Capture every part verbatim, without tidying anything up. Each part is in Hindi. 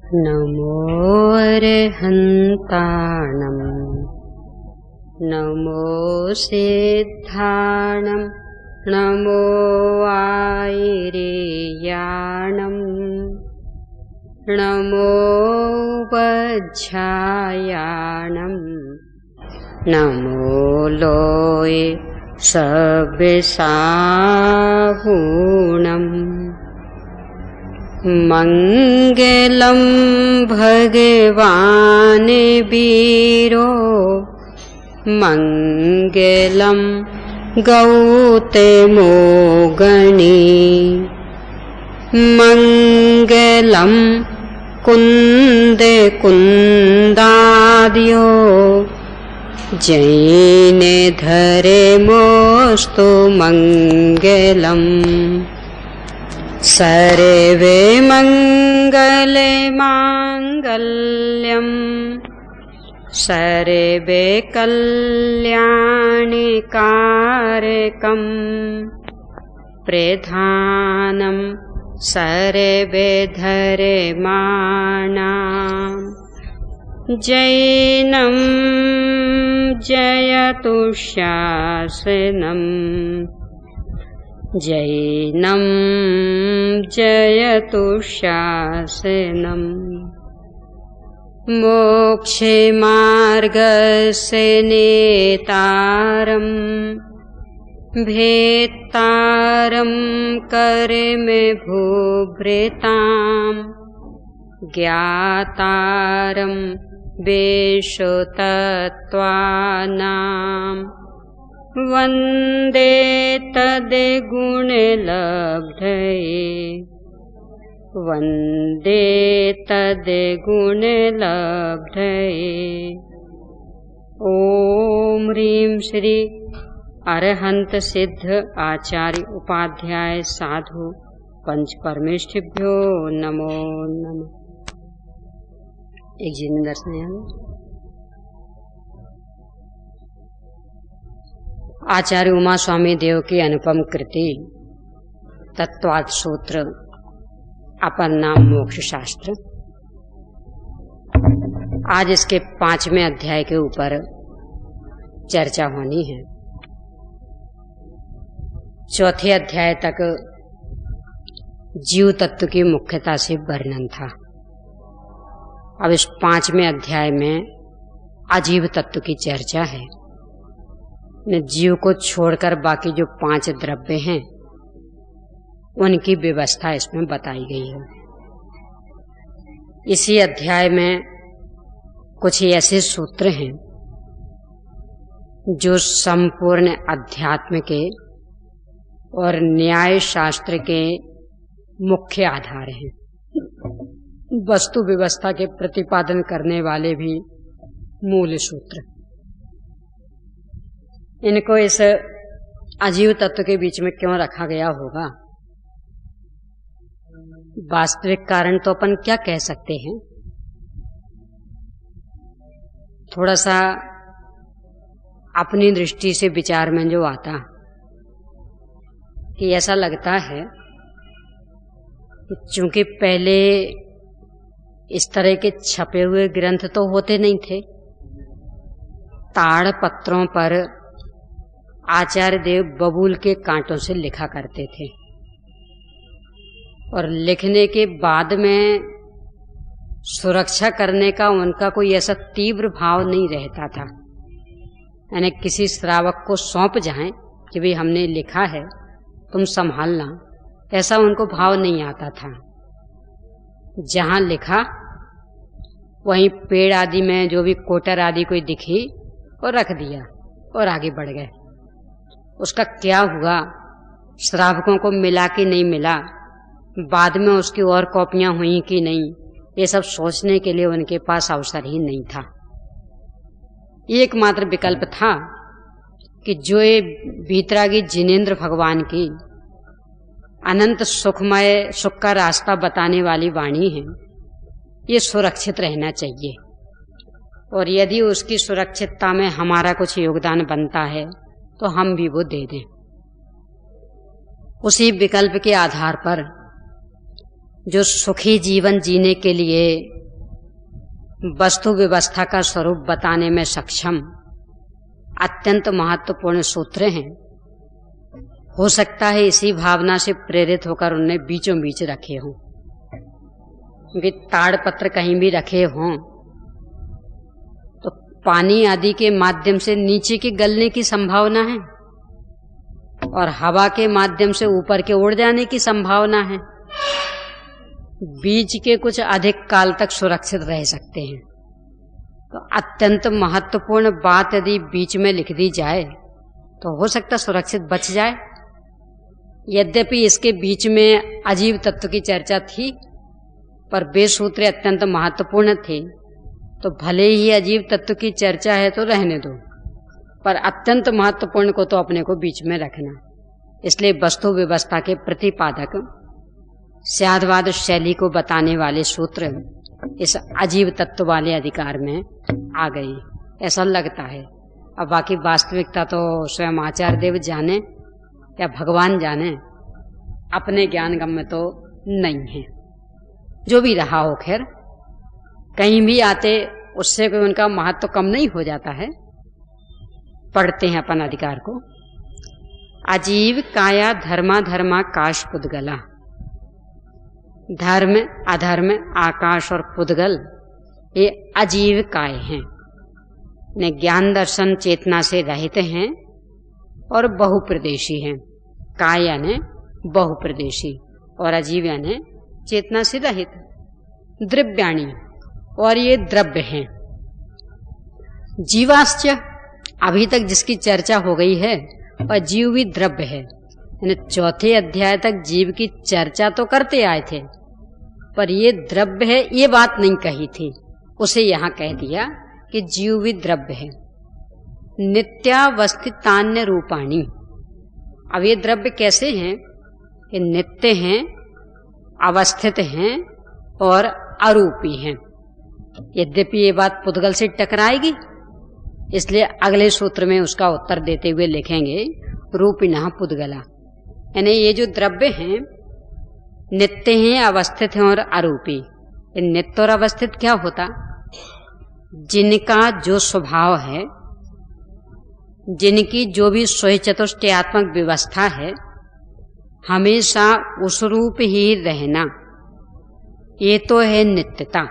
नमो अरहन्ताणं नमो सिद्धाणं नमो आयर्याणं नमो वज्झायाणं नमो लोये सविसाहूणम् मंगलम भगवान वीरो मंगलम गौतमो गणी मंगलम कुंद कुंदाद्यो जैन धरे मोस्तु मंगलम सर्वे मंगले मांगल्यम सर्वे कल्याणि कारकम प्रधानम सर्वे धर्माणां जैनं जयतु शासनम् जैनं जयतु शासनम् मोक्षे मार्गस्य नेतारम् भेत्तारं कर्म भूभृताम् ज्ञातारं वेशतत्त्वानाम् वन्दे तद्गुणलब्धये वन्दे तद्गुणलब्धये। ॐ ह्रीं श्री अरहंत सिद्ध आचार्य उपाध्याय साधु पंच परमेष्ठिभ्यो नमो नमः। एक जीवन दर्शन है। आचार्य उमा स्वामी देव की अनुपम कृति तत्वार्थ सूत्र अपर नाम मोक्ष शास्त्र। आज इसके पांचवें अध्याय के ऊपर चर्चा होनी है। चौथे अध्याय तक जीव तत्व की मुख्यता से वर्णन था। अब इस पांचवें अध्याय में अजीव तत्व की चर्चा है। जीव को छोड़कर बाकी जो पांच द्रव्य हैं उनकी व्यवस्था इसमें बताई गई है। इसी अध्याय में कुछ ऐसे सूत्र हैं जो संपूर्ण अध्यात्म के और न्याय शास्त्र के मुख्य आधार हैं। वस्तु व्यवस्था के प्रतिपादन करने वाले भी मूल सूत्र। इनको इस अजीव तत्व के बीच में क्यों रखा गया होगा? वास्तविक कारण तो अपन क्या कह सकते हैं? थोड़ा सा अपनी दृष्टि से विचार में जो आता कि ऐसा लगता है कि चूंकि पहले इस तरह के छपे हुए ग्रंथ तो होते नहीं थे, ताड़ पत्रों पर आचार्य देव बबूल के कांटों से लिखा करते थे और लिखने के बाद में सुरक्षा करने का उनका कोई ऐसा तीव्र भाव नहीं रहता था। यानी किसी श्रावक को सौंप जाएं कि भाई हमने लिखा है तुम संभालना, ऐसा उनको भाव नहीं आता था। जहां लिखा वहीं पेड़ आदि में जो भी कोटर आदि कोई दिखी और रख दिया और आगे बढ़ गए। उसका क्या हुआ, श्रावकों को मिला कि नहीं मिला, बाद में उसकी और कॉपियां हुई कि नहीं, ये सब सोचने के लिए उनके पास अवसर ही नहीं था। एकमात्र विकल्प था कि जो ये भीतरागी जिनेंद्र भगवान की अनंत सुखमय सुख का रास्ता बताने वाली वाणी है, ये सुरक्षित रहना चाहिए और यदि उसकी सुरक्षितता में हमारा कुछ योगदान बनता है तो हम भी वो दे दें। उसी विकल्प के आधार पर जो सुखी जीवन जीने के लिए वस्तु व्यवस्था का स्वरूप बताने में सक्षम अत्यंत महत्वपूर्ण सूत्र हैं। हो सकता है इसी भावना से प्रेरित होकर उन्हें बीचों बीच रखे हों, क्योंकि ताड़पत्र कहीं भी रखे हों तो पानी आदि के माध्यम से नीचे के गलने की संभावना है और हवा के माध्यम से ऊपर के उड़ जाने की संभावना है। बीज के कुछ अधिक काल तक सुरक्षित रह सकते हैं। तो अत्यंत महत्वपूर्ण बात यदि बीच में लिख दी जाए तो हो सकता सुरक्षित बच जाए। यद्यपि इसके बीच में अजीव तत्व की चर्चा थी, पर वे सूत्र अत्यंत महत्वपूर्ण थे, तो भले ही अजीव तत्व की चर्चा है तो रहने दो, पर अत्यंत महत्वपूर्ण को तो अपने को बीच में रखना। इसलिए वस्तु व्यवस्था के प्रतिपादक स्यादवाद शैली को बताने वाले सूत्र इस अजीव तत्व वाले अधिकार में आ गई, ऐसा लगता है। अब बाकी वास्तविकता तो स्वयं आचार्य देव जाने या भगवान जाने, अपने ज्ञान गम्य तो नहीं है। जो भी रहा हो, खैर कहीं भी आते उससे कोई उनका महत्व कम नहीं हो जाता है। पढ़ते हैं अपन अधिकार को। अजीव काया धर्मा धर्मा काश पुद्गला। धर्म अधर्म आकाश और पुद्गल ये अजीव काय हैं, ने ज्ञान दर्शन चेतना से रहित हैं और बहुप्रदेशी हैं। काय यानी बहुप्रदेशी और अजीव यानी चेतना से रहित। द्रव्याणी, और ये द्रव्य हैं। जीवाश्च, अभी तक जिसकी चर्चा हो गई है, और जीव भी द्रव्य है। यानी चौथे अध्याय तक जीव की चर्चा तो करते आए थे, पर ये द्रव्य है ये बात नहीं कही थी। उसे यहां कह दिया कि जीव भी द्रव्य है। नित्यावस्थितान्य रूपाणी। अब ये द्रव्य कैसे हैं? ये नित्य हैं, अवस्थित हैं और अरूपी हैं। यद्यपि ये बात पुद्गल से टकराएगी, इसलिए अगले सूत्र में उसका उत्तर देते हुए लिखेंगे रूपिणः पुद्गला। यानी ये जो द्रव्य हैं नित्य हैं, अवस्थित हैं और अरूपी। नित्य और अवस्थित क्या होता? जिनका जो स्वभाव है, जिनकी जो भी स्वचतुष्टयात्मक व्यवस्था है, हमेशा उस रूप ही रहना, ये तो है नित्यता।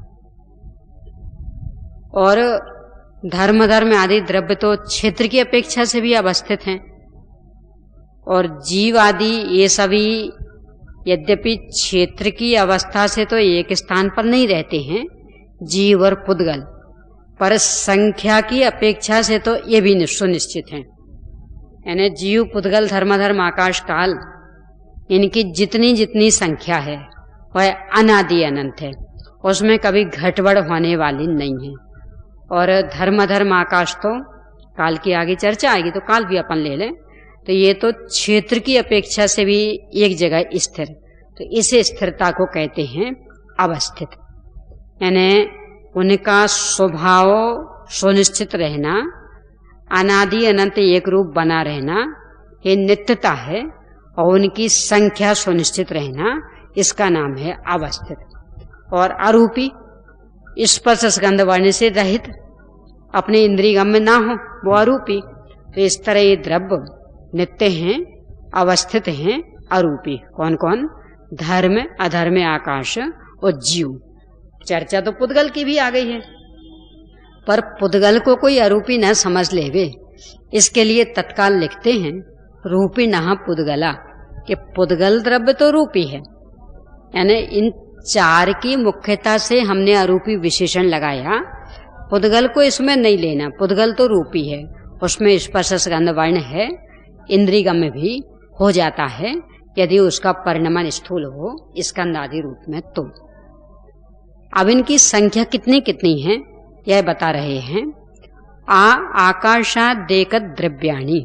और धर्म धर्म आदि द्रव्य तो क्षेत्र की अपेक्षा से भी अवस्थित हैं, और जीव आदि ये सभी यद्यपि क्षेत्र की अवस्था से तो एक स्थान पर नहीं रहते हैं, जीव और पुद्गल, पर संख्या की अपेक्षा से तो ये भी सुनिश्चित हैं। यानी जीव पुद्गल धर्माधर्म आकाश काल, इनकी जितनी जितनी संख्या है वह अनादि अनंत है, उसमें कभी घटबड़ होने वाली नहीं है। और धर्म धर्म आकाश तो काल की आगे चर्चा आएगी तो काल भी अपन ले लें, तो ये तो क्षेत्र की अपेक्षा से भी एक जगह स्थिर, तो इस स्थिरता को कहते हैं अवस्थित। यानी उनका स्वभाव सुनिश्चित रहना, अनादि अनंत एक रूप बना रहना, ये नित्यता है, और उनकी संख्या सुनिश्चित रहना, इसका नाम है अवस्थित। और अरूपी, स्पर्श स्कंध वर्ण से रहित, अपने इंद्रिय गम्य ना हो, वो अरूपी। तो इस तरह ये द्रव्य नित्य हैं, अवस्थित हैं, अरूपी। कौन कौन? धर्म अधर्म आकाश और जीव। चर्चा तो पुद्गल की भी आ गई है, पर पुद्गल को कोई अरूपी न समझ लेवे, इसके लिए तत्काल लिखते हैं रूपिणः पुद्गला, कि पुद्गल द्रव्य तो रूपी है। यानी इन चार की मुख्यता से हमने अरूपी विशेषण लगाया, पुद्गल को इसमें नहीं लेना। पुद्गल तो रूपी है, उसमें स्पर्श स्कंध वर्ण है, इंद्रियगम्य भी हो जाता है यदि उसका परिणमन स्थूल हो स्कंदादि रूप में। तो अब इनकी संख्या कितनी कितनी है यह बता रहे हैं। आ आकाशादेक द्रव्याणि,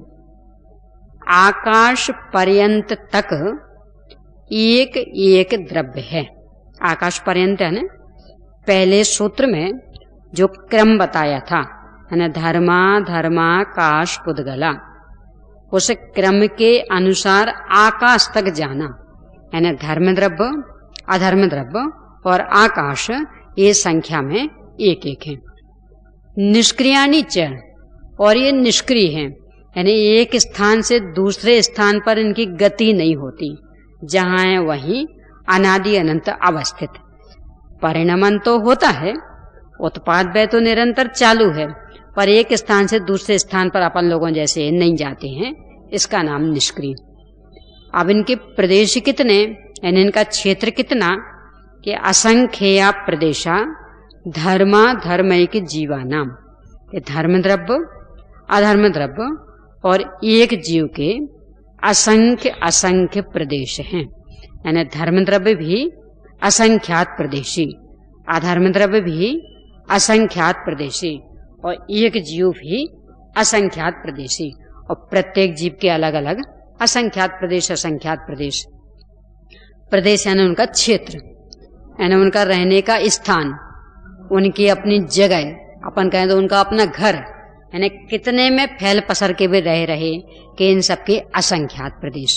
आकाश पर्यंत तक एक एक द्रव्य है। आकाश पर्यंत है ना, पहले सूत्र में जो क्रम बताया था, है ना, धर्मा धर्माकाश पुद्गला, उस क्रम के अनुसार आकाश तक जाना, यानी धर्म द्रव्य अधर्म द्रव्य और आकाश, ये संख्या में एक एक हैं। निष्क्रियाणि च, और ये निष्क्रिय हैं, यानी एक स्थान से दूसरे स्थान पर इनकी गति नहीं होती, जहां है वहीं अनादि अनंत अवस्थित। परिणमन तो होता है, उत्पाद व्यय तो निरंतर चालू है, पर एक स्थान से दूसरे स्थान पर अपन लोगों जैसे नहीं जाते हैं, इसका नाम निष्क्रिय। अब इनके प्रदेश कितने, यानी इनका क्षेत्र कितना, कि असंख्या प्रदेशा धर्मा धर्मैक जीवानाम, ये धर्म द्रव्य अधर्म द्रव्य और एक जीव के असंख्य असंख्य प्रदेश हैं। यानी धर्म द्रव्य भी असंख्यात प्रदेशी, अधर्म द्रव्य भी असंख्यात प्रदेशी और एक जीव भी असंख्यात प्रदेशी, और प्रत्येक जीव के अलग अलग असंख्यात प्रदेश असंख्यात प्रदेश। प्रदेश यानी उनका क्षेत्र, यानी उनका रहने का स्थान, उनकी अपनी जगह, अपन कहें तो उनका अपना घर, यानी कितने में फैल पसर के भी रह रहे कि इन सबके असंख्यात प्रदेश।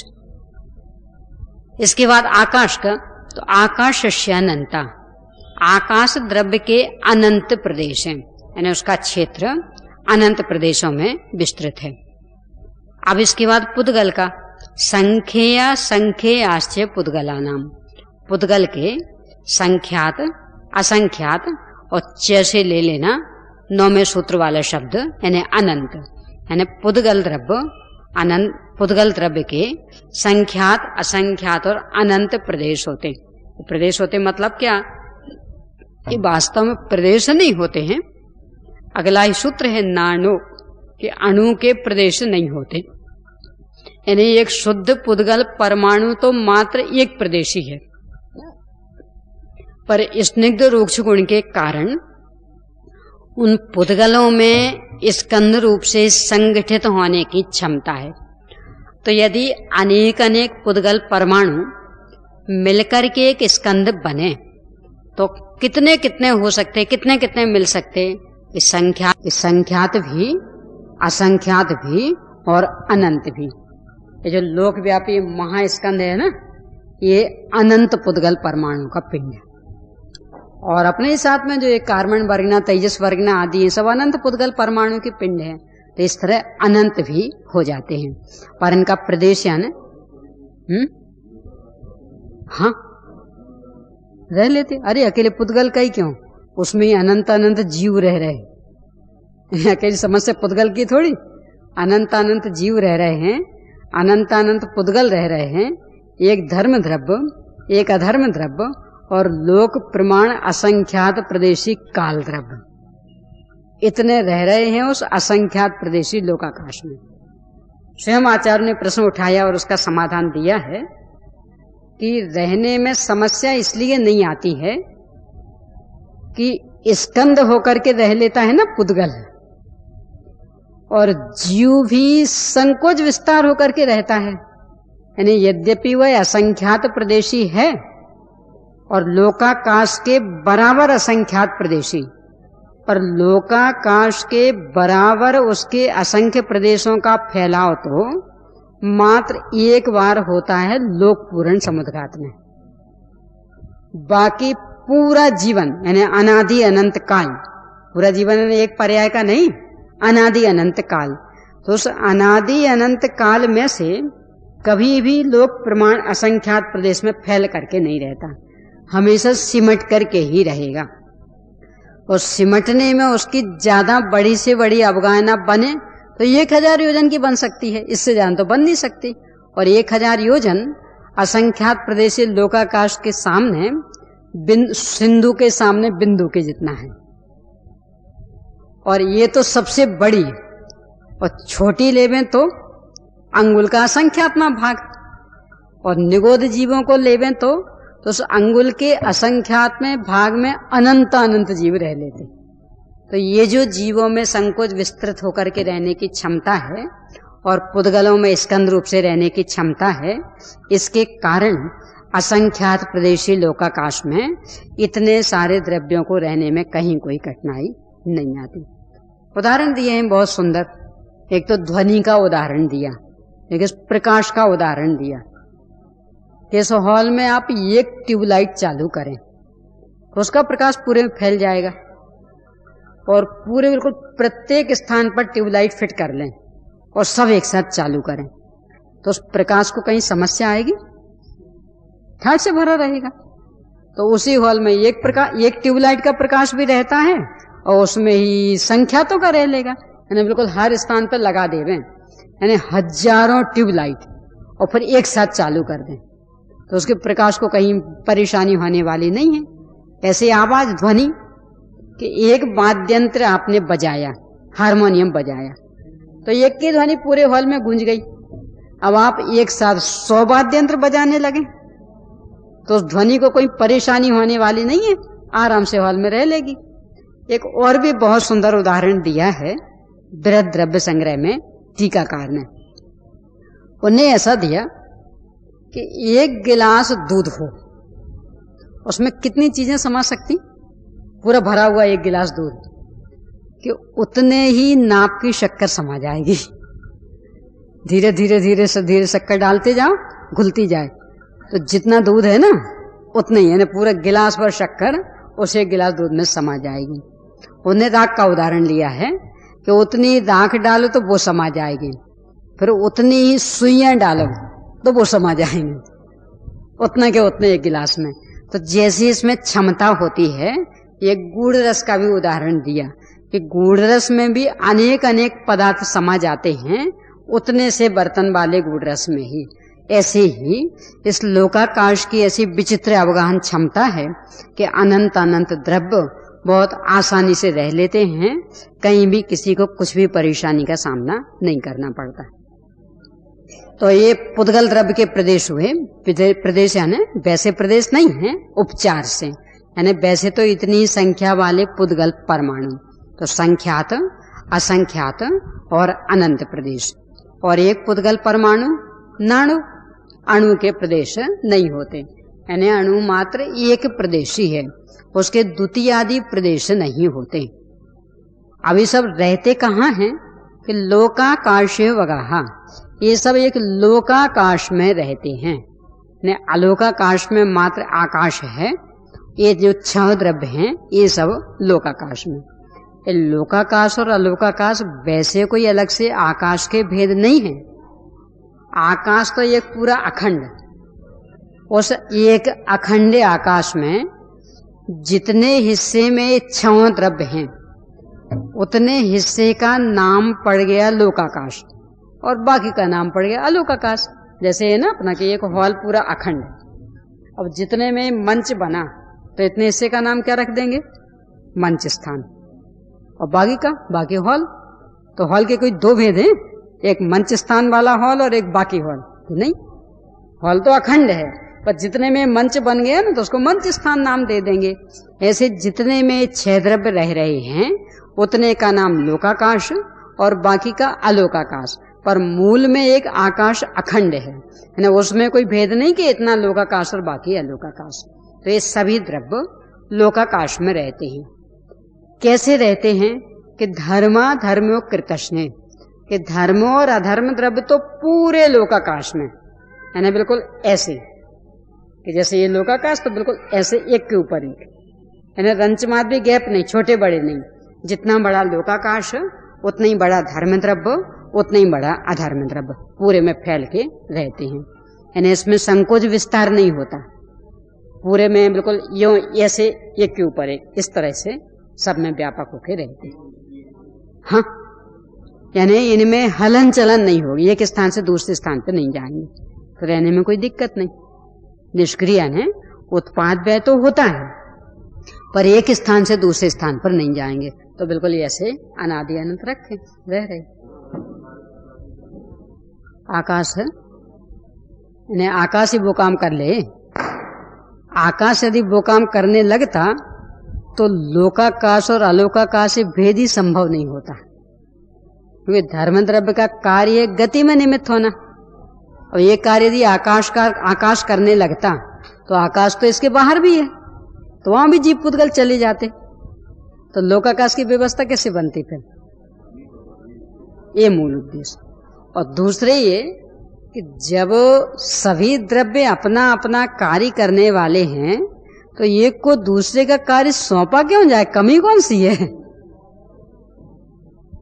इसके बाद आकाश का, तो आकाश अनंता, आकाश द्रव्य के अनंत प्रदेश हैं, यानी उसका क्षेत्र अनंत प्रदेशों में विस्तृत है। अब इसके बाद पुद्गल का, संख्या संख्या आश्चर्य पुद्गला नाम, पुद्गल के संख्यात असंख्यात और च से ले लेना नौवें सूत्र वाला शब्द, यानी अनंत, यानी पुद्गल द्रव्य अनंत, पुद्गल द्रव्य के संख्यात असंख्यात और अनंत प्रदेश होते। प्रदेश होते मतलब क्या, ये वास्तव में प्रदेश नहीं होते हैं। अगला ही सूत्र है नानो, कि अणु के प्रदेश नहीं होते, यानी एक शुद्ध पुद्गल परमाणु तो मात्र एक प्रदेशी है, पर स्निग्ध रूक्ष गुण के कारण उन पुद्गलों में स्कंद रूप से संगठित होने की क्षमता है। तो यदि अनेक अनेक पुद्गल परमाणु मिलकर के एक स्कंद बने तो कितने कितने हो सकते, कितने कितने मिल सकते, इस संख्या इस संख्यात भी असंख्यात भी और अनंत भी। ये जो लोकव्यापी महास्कंद है ना, ये अनंत पुद्गल परमाणु का पिंड है, और अपने ही साथ में जो ये कार्बन वर्गना तेजस वर्गना आदि ये सब अनंत पुद्गल परमाणु के पिंड है। तो इस तरह अनंत भी हो जाते हैं, पर इनका प्रदेश यानी हम्म हाँ रह लेते। अरे अकेले पुद्गल का ही क्यों, उसमें ही अनंत अनंत जीव रह रहे, अकेली समस्या पुद्गल की थोड़ी, अनंत अनंत जीव रह रहे हैं, अनंत अनंत पुद्गल रह रहे हैं, एक धर्म द्रव्य एक अधर्म द्रव्य और लोक प्रमाण असंख्यात प्रदेशी काल द्रव्य, इतने रह रहे हैं उस असंख्यात प्रदेशी लोकाकाश में। स्वयं आचार्य ने प्रश्न उठाया और उसका समाधान दिया है कि रहने में समस्या इसलिए नहीं आती है कि स्कंद होकर के रह लेता है ना पुद्गल, और जीव भी संकोच विस्तार होकर के रहता है, यानी यद्यपि वह असंख्यात प्रदेशी है और लोकाकाश के बराबर असंख्यात प्रदेशी, पर लोकाकाश के बराबर उसके असंख्य प्रदेशों का फैलाव तो मात्र एक बार होता है लोक पूर्ण समुद्रघात में। बाकी पूरा जीवन यानी अनादि अनंत काल, पूरा जीवन एक पर्याय का नहीं, अनादि अनंत काल, तो उस अनादि अनंत काल में से कभी भी लोक प्रमाण असंख्यात प्रदेश में फैल करके नहीं रहता, हमेशा सिमट करके ही रहेगा। और सिमटने में उसकी ज्यादा बड़ी से बड़ी अवगाहना बने तो एक हजार योजन की बन सकती है, इससे ज्यादा तो बन नहीं सकती। और एक हजार योजन असंख्यात प्रदेशी लोकाकाश के सामने सिंधु के सामने बिंदु के जितना है, और ये तो सबसे बड़ी, और छोटी लेवें तो अंगुल का असंख्यात्मा भाग, और निगोद जीवों को लेवें तो तो उस अंगुल के असंख्यात में भाग में अनंत अनंत जीव रह लेते। तो ये जो जीवों में संकोच विस्तृत होकर के रहने की क्षमता है और पुद्गलों में स्कंद रूप से रहने की क्षमता है, इसके कारण असंख्यात प्रदेशी लोकाकाश में इतने सारे द्रव्यों को रहने में कहीं कोई कठिनाई नहीं आती। उदाहरण दिए हैं बहुत सुंदर, एक तो ध्वनि का उदाहरण दिया, एक प्रकाश का उदाहरण दिया। इस हॉल में आप एक ट्यूबलाइट चालू करें तो उसका प्रकाश पूरे में फैल जाएगा, और पूरे बिल्कुल प्रत्येक स्थान पर ट्यूबलाइट फिट कर लें और सब एक साथ चालू करें, तो उस प्रकाश को कहीं समस्या आएगी? ठाट से भरा रहेगा। तो उसी हॉल में एक प्रकाश, एक ट्यूबलाइट का प्रकाश भी रहता है और उसमें ही संख्या तो का रह लेगा, यानी बिल्कुल हर स्थान पर लगा देवे, यानी हजारों ट्यूबलाइट और फिर एक साथ चालू कर दें, तो उसके प्रकाश को कहीं परेशानी होने वाली नहीं है। ऐसे आवाज ध्वनि कि एक वाद्यंत्र आपने बजाया, हारमोनियम बजाया, तो एक की ध्वनि पूरे हॉल में गूंज गई। अब आप एक साथ सौ वाद्यंत्र बजाने लगे तो उस ध्वनि को कोई परेशानी होने वाली नहीं है, आराम से हॉल में रह लेगी। एक और भी बहुत सुंदर उदाहरण दिया है बृहद द्रव्य संग्रह में टीकाकार ने। उन्हें ऐसा दिया कि एक गिलास दूध हो, उसमें कितनी चीजें समा सकती? पूरा भरा हुआ एक गिलास दूध कि उतने ही नाप की शक्कर समा जाएगी। धीरे धीरे धीरे से धीरे शक्कर डालते जाओ, घुलती जाए, तो जितना दूध है ना उतने ही, यानी पूरा गिलास भर शक्कर उस एक गिलास दूध में समा जाएगी। उन्हें राख का उदाहरण लिया है कि उतनी राख डालो तो वो समा जाएगी, फिर उतनी ही सुइयां डालो तो वो समा जाएंगे, उतना के उतने एक गिलास में। तो जैसी इसमें क्षमता होती है, एक गुड़ रस का भी उदाहरण दिया कि गुड़ रस में भी अनेक अनेक पदार्थ समा जाते हैं उतने से बर्तन वाले गुड़ रस में ही। ऐसे ही इस लोकाकाश की ऐसी विचित्र अवगाहन क्षमता है कि अनंत अनंत द्रव्य बहुत आसानी से रह लेते हैं, कहीं भी किसी को कुछ भी परेशानी का सामना नहीं करना पड़ता। तो ये पुद्गल द्रव्य के प्रदेश हुए। प्रदेश यानी वैसे प्रदेश नहीं है, उपचार से, यानी वैसे तो इतनी संख्या वाले पुद्गल परमाणु, तो संख्यात, असंख्यात और अनंत प्रदेश। और एक पुद्गल परमाणु नाणु, अणु के प्रदेश नहीं होते, यानी अणु मात्र एक प्रदेश ही है, उसके द्वितीय आदि प्रदेश नहीं होते। अभी सब रहते कहाँ हैं कि लोकाकाशे वगाहा, ये सब एक लोकाकाश में रहते हैं। ने अलोकाकाश में मात्र आकाश है, ये जो छह द्रव्य हैं ये सब लोकाकाश में। ये लोकाकाश और अलोकाकाश वैसे कोई अलग से आकाश के भेद नहीं है। आकाश तो एक पूरा अखंड, उस एक अखंड आकाश में जितने हिस्से में छह द्रव्य हैं उतने हिस्से का नाम पड़ गया लोकाकाश और बाकी का नाम पड़ गया अलोकाकाश। जैसे है ना अपना कि एक हॉल पूरा अखंड, अब जितने में मंच बना तो इतने हिस्से का नाम क्या रख देंगे? मंच स्थान, और बाकी का बाकी हॉल। तो हॉल के कोई दो भेद हैं, एक मंच स्थान वाला हॉल और एक बाकी हॉल, तो नहीं, हॉल तो अखंड है, पर जितने में मंच बन गया ना तो उसको मंच स्थान नाम दे देंगे। ऐसे जितने में छह द्रव्य रह रहे हैं उतने का नाम लोकाकाश और बाकी का अलोकाकाश, पर मूल में एक आकाश अखंड है, ना उसमें कोई भेद नहीं कि इतना लोकाकाश और बाकी अलोकाकाश। तो ये सभी द्रव्य लोकाकाश में रहते हैं। कैसे रहते हैं कि धर्मा धर्मो कृतस्ने, कि धर्म और अधर्म द्रव्य तो पूरे लोकाकाश में, यानी बिल्कुल ऐसे कि जैसे ये लोकाकाश तो बिल्कुल ऐसे एक के ऊपर एक, यानी रंचमात भी गैप नहीं, छोटे बड़े नहीं। जितना बड़ा लोकाकाश उतना ही बड़ा धर्म द्रव्य, उतना ही बड़ा अधर्म द्रव्य पूरे में फैल के रहते हैं। यानी इसमें संकोच विस्तार नहीं होता, पूरे में बिल्कुल यो ऐसे एक के ऊपर एक, इस तरह से सब में व्यापक होके रहते हैं। हाँ, यानी इनमें हलन चलन नहीं होगी, एक स्थान से दूसरे स्थान पर नहीं जाएंगे, तो रहने में कोई दिक्कत नहीं। निष्क्रिय है, उत्पाद व्यय तो होता है पर एक स्थान से दूसरे स्थान पर नहीं जाएंगे, तो बिल्कुल ऐसे अनादि अनंत रखे रह रहे। आकाश है, यानी आकाश ही वो काम कर ले। आकाश यदि वो काम करने लगता तो लोकाकाश और अलोकाकाश से भेद ही संभव नहीं होता, क्योंकि धर्म द्रव्य का कार्य गति में निमित्त होना, और ये कार्य यदि आकाश का आकाश करने लगता तो आकाश तो इसके बाहर भी है, तो वहां भी जीव पुद्गल चले जाते, तो लोकाकाश की व्यवस्था कैसे बनती फिर? ये मूल उद्देश्य। और दूसरे ये कि जब सभी द्रव्य अपना अपना कार्य करने वाले हैं तो एक को दूसरे का कार्य सौंपा क्यों जाए? कमी कौन सी है?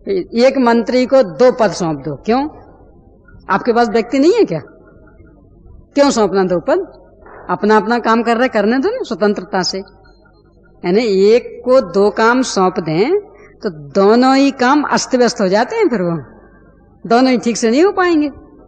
एक मंत्री को दो पद सौंप दो, क्यों? आपके पास व्यक्ति नहीं है क्या? क्यों सौंपना दो पद? अपना अपना काम कर रहे, करने दो ना स्वतंत्रता से। यानी एक को दो काम सौंप दें तो दोनों ही काम अस्त व्यस्त हो जाते हैं, फिर वो दोनों ही ठीक से नहीं हो पाएंगे।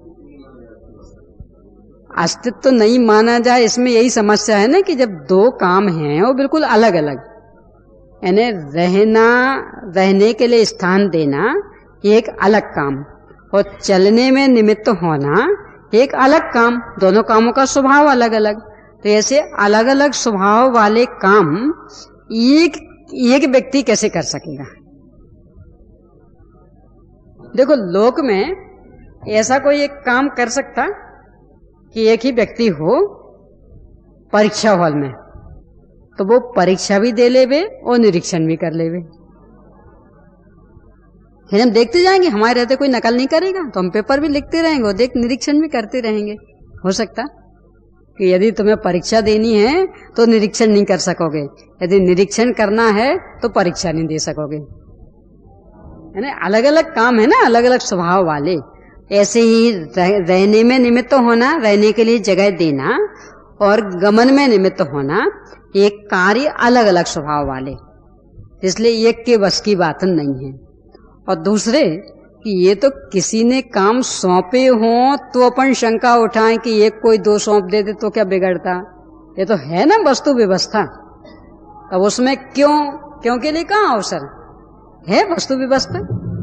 अस्तित्व तो नहीं माना जाए, इसमें यही समस्या है ना कि जब दो काम हैं वो बिल्कुल अलग अलग, यानी रहना रहने के लिए स्थान देना एक अलग काम और चलने में निमित्त होना एक अलग काम, दोनों कामों का स्वभाव अलग अलग। तो ऐसे अलग अलग स्वभाव वाले काम एक एक व्यक्ति कैसे कर सकेगा? देखो, लोक में ऐसा कोई एक काम कर सकता कि एक ही व्यक्ति हो परीक्षा हॉल में, तो वो परीक्षा भी दे लेवे और निरीक्षण भी कर लेवे। फिर हम देखते जाएंगे, हमारे रहते कोई नकल नहीं करेगा तो हम पेपर भी लिखते रहेंगे और देख निरीक्षण भी करते रहेंगे। हो सकता कि यदि तुम्हें परीक्षा देनी है तो निरीक्षण नहीं कर सकोगे, यदि निरीक्षण करना है तो परीक्षा नहीं दे सकोगे। यानी अलग अलग काम है ना, अलग अलग स्वभाव वाले। ऐसे ही रह, रहने में निमित्त होना, रहने के लिए जगह देना, और गमन में निमित्त होना, एक कार्य अलग अलग स्वभाव वाले, इसलिए एक के बस की बात नहीं है। और दूसरे कि ये तो किसी ने काम सौंपे हों तो अपन शंका उठाएं कि एक कोई दो सौंप दे दे तो क्या बिगड़ता? ये तो है ना वस्तु व्यवस्था, अब उसमें क्यों क्यों के लिए कहाँ अवसर है? वस्तु व्यवस्था,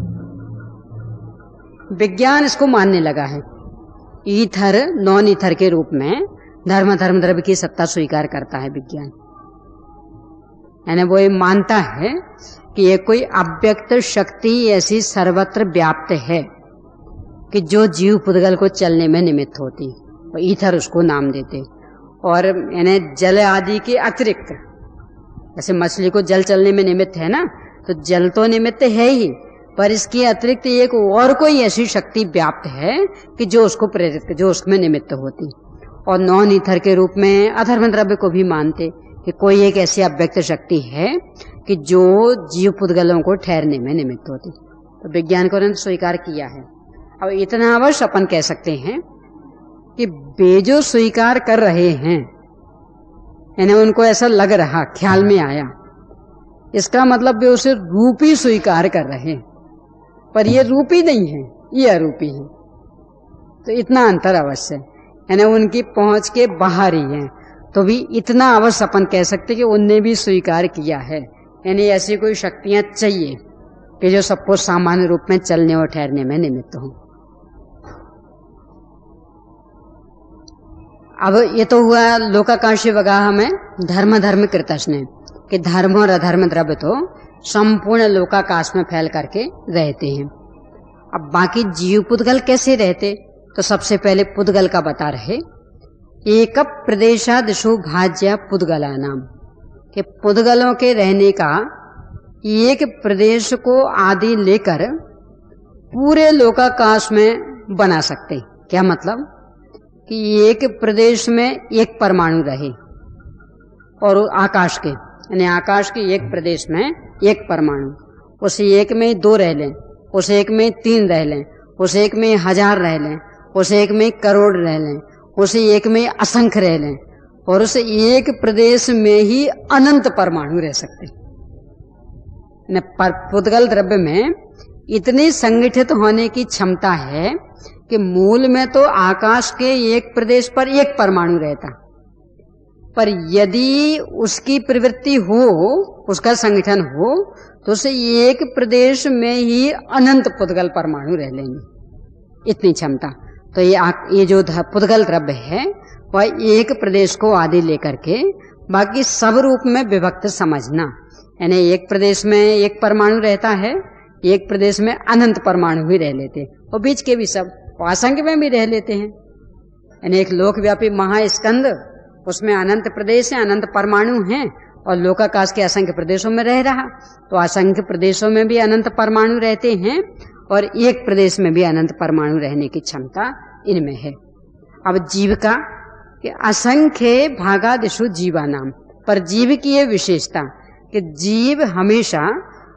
विज्ञान इसको मानने लगा है। ईथर नॉन ईथर के रूप में धर्म धर्म द्रव्य की सत्ता स्वीकार करता है विज्ञान। यानी वो ये मानता है कि ये कोई अव्यक्त शक्ति ऐसी सर्वत्र व्याप्त है कि जो जीव पुद्गल को चलने में निमित्त होती, वो ईथर उसको नाम देते। और यानी जल आदि के अतिरिक्त, जैसे मछली को जल चलने में निमित्त है ना, तो जल तो निमित्त है ही, पर इसके अतिरिक्त एक और कोई ऐसी शक्ति व्याप्त है कि जो उसको प्रेरित, जो उसमें निमित्त होती। और नॉन ईथर के रूप में अधर्म द्रव्य को भी मानते कि कोई एक ऐसी अव्यक्त शक्ति है कि जो जीव पुद्गलों को ठहरने में निमित्त होती। तो विज्ञान को उन्होंने स्वीकार किया है। अब इतना अवश्य अपन कह सकते हैं कि वे जो स्वीकार कर रहे हैं, यानी उनको ऐसा लग रहा, ख्याल में आया, इसका मतलब वे उसे रूपी स्वीकार कर रहे हैं, पर ये रूपी नहीं है, ये अरूपी है। तो इतना अंतर अवश्य, यानी उनकी पहुंच के बाहर ही है। तो भी इतना अवश्य अपन कह सकते कि उनने भी स्वीकार किया है, यानी ऐसी कोई शक्तियां चाहिए कि जो सबको सामान्य रूप में चलने और ठहरने में निमित्त हो। अब ये तो हुआ लोकाकांक्षी वगाह में धर्म धर्म कृतस्ने, कि धर्म और अधर्म द्रव्य तो संपूर्ण लोकाकाश में फैल करके रहते हैं। अब बाकी जीव पुद्गल कैसे रहते, तो सबसे पहले पुद्गल का बता रहे, एक प्रदेशादिशु भाज्य पुद्गला नाम, कि पुद्गलों के रहने का एक प्रदेश को आदि लेकर पूरे लोकाकाश में बना सकते। क्या मतलब कि एक प्रदेश में एक परमाणु रहे, और आकाश के, यानी आकाश के एक प्रदेश में एक परमाणु, उस एक में दो रह लें, उस एक में तीन रह लें, उस एक में हजार रह लें, उस एक में करोड़ रह लें, उस एक में असंख्य रह लें, और उस एक प्रदेश में ही अनंत परमाणु रह सकते। पुद्गल द्रव्य में इतनी संगठित होने की क्षमता है कि मूल में तो आकाश के एक प्रदेश पर एक परमाणु रहता, पर यदि उसकी प्रवृत्ति हो, उसका संगठन हो, तो उसे एक प्रदेश में ही अनंत पुद्गल परमाणु रह लेंगे, इतनी क्षमता। तो ये ये जो पुद्गल द्रव्य है वह एक प्रदेश को आदि लेकर के बाकी सब रूप में विभक्त समझना, यानी एक प्रदेश में एक परमाणु रहता है, एक प्रदेश में अनंत परमाणु भी रह लेते, और बीच के भी सब असंख्य में भी रह लेते हैं। यानी एक लोकव्यापी महास्कंद, उसमें अनंत प्रदेश है, अनंत परमाणु हैं, और लोकाकाश के असंख्य प्रदेशों में रह रहा, तो असंख्य प्रदेशों में भी अनंत परमाणु रहते हैं, और एक प्रदेश में भी अनंत परमाणु रहने की क्षमता इनमें है। अब जीव का कि असंख्य भागादिशु जीवा नाम, पर जीव की ये विशेषता कि जीव हमेशा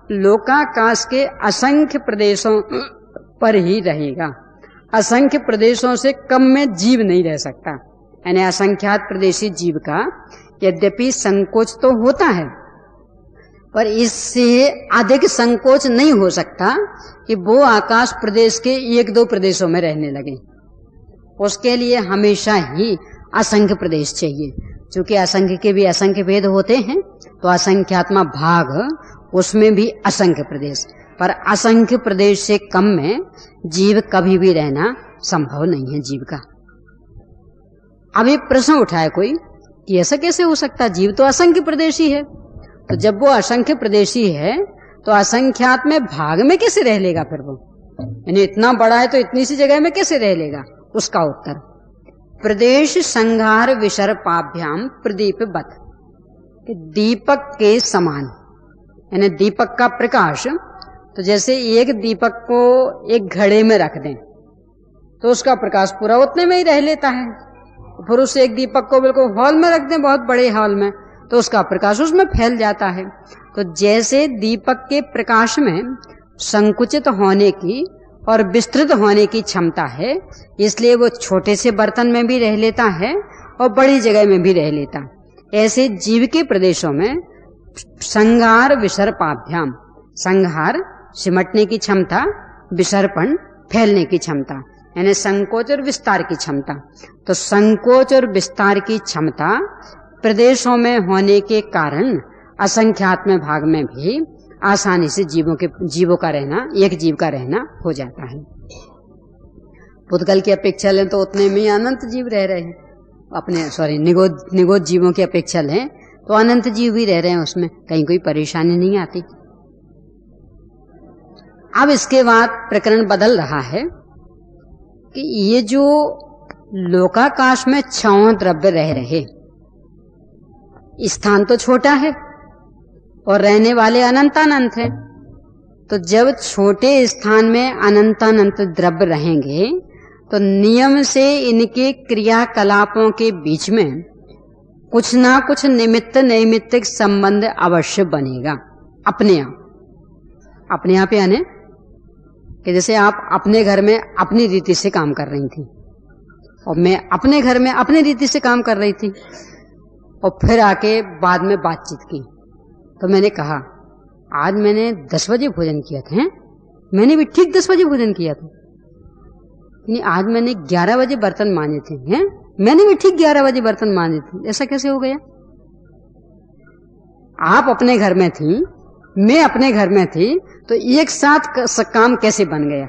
लोकाकाश के असंख्य प्रदेशों पर ही रहेगा। असंख्य प्रदेशों से कम में जीव नहीं रह सकता। यानी असंख्यात प्रदेशी जीव का यद्यपि संकोच तो होता है, पर इससे अधिक संकोच नहीं हो सकता कि वो आकाश प्रदेश के एक दो प्रदेशों में रहने लगे। उसके लिए हमेशा ही असंख्य प्रदेश चाहिए। क्योंकि असंख्य के भी असंख्य भेद होते हैं, तो असंख्यात्मा भाग, उसमें भी असंख्य प्रदेश, पर असंख्य प्रदेश से कम में जीव कभी भी रहना संभव नहीं है जीव का। अब एक प्रश्न उठाए कोई कि ऐसा कैसे हो सकता, जीव तो असंख्य प्रदेशी है। तो जब वो असंख्य प्रदेशी है तो असंख्यात में भाग में कैसे रह लेगा फिर वो? यानी इतना बड़ा है तो इतनी सी जगह में कैसे रह लेगा? उसका उत्तर प्रदेश संघार विसर्पाभ्याम प्रदीप बत, दीपक के समान। यानी दीपक का प्रकाश, तो जैसे एक दीपक को एक घड़े में रख दें तो उसका प्रकाश पूरा उतने में ही रह लेता है। फिर उस एक दीपक को बिल्कुल हॉल में रख दें, बहुत बड़े हॉल में, तो उसका प्रकाश उसमें फैल जाता है। तो जैसे दीपक के प्रकाश में संकुचित होने की और विस्तृत होने की क्षमता है, इसलिए वो छोटे से बर्तन में भी रह लेता है और बड़ी जगह में भी रह लेता। ऐसे जीव के प्रदेशों में संघार विसर्पाभ्याम, संघार सिमटने की क्षमता, विसर्पण फैलने की क्षमता, यानी संकोच और विस्तार की क्षमता। तो संकोच और विस्तार की क्षमता प्रदेशों में होने के कारण असंख्यात में भाग में भी आसानी से जीवों के जीवों का रहना, एक जीव का रहना हो जाता है। पुद्गल की अपेक्षा लें तो उतने में अनंत जीव रह रहे हैं अपने, सॉरी निगोद निगोद जीवों की अपेक्षा लें तो अनंत जीव भी रह रहे हैं, उसमें कहीं कोई परेशानी नहीं आती। अब इसके बाद प्रकरण बदल रहा है कि ये जो लोकाकाश में छह द्रव्य रह रहे, स्थान तो छोटा है और रहने वाले अनंतानंत हैं। तो जब छोटे स्थान में अनंतानंत द्रव्य रहेंगे तो नियम से इनके क्रियाकलापों के बीच में कुछ ना कुछ निमित्त नैमित्तिक संबंध अवश्य बनेगा अपने आप। अपने आप यानी कि जैसे आप अपने घर में अपनी रीति से काम कर रही थी और मैं अपने घर में अपनी रीति से काम कर रही थी, और फिर आके बाद में बातचीत की तो मैंने कहा आज मैंने दस बजे भोजन किया था, हैं? मैंने भी ठीक दस बजे भोजन किया था। नहीं, आज मैंने ग्यारह बजे बर्तन मांजे थे, हैं? मैंने भी ठीक ग्यारह बजे बर्तन मांजे थे। ऐसा कैसे हो गया? आप अपने घर में थी, मैं अपने घर में थी, तो एक साथ काम कैसे बन गया?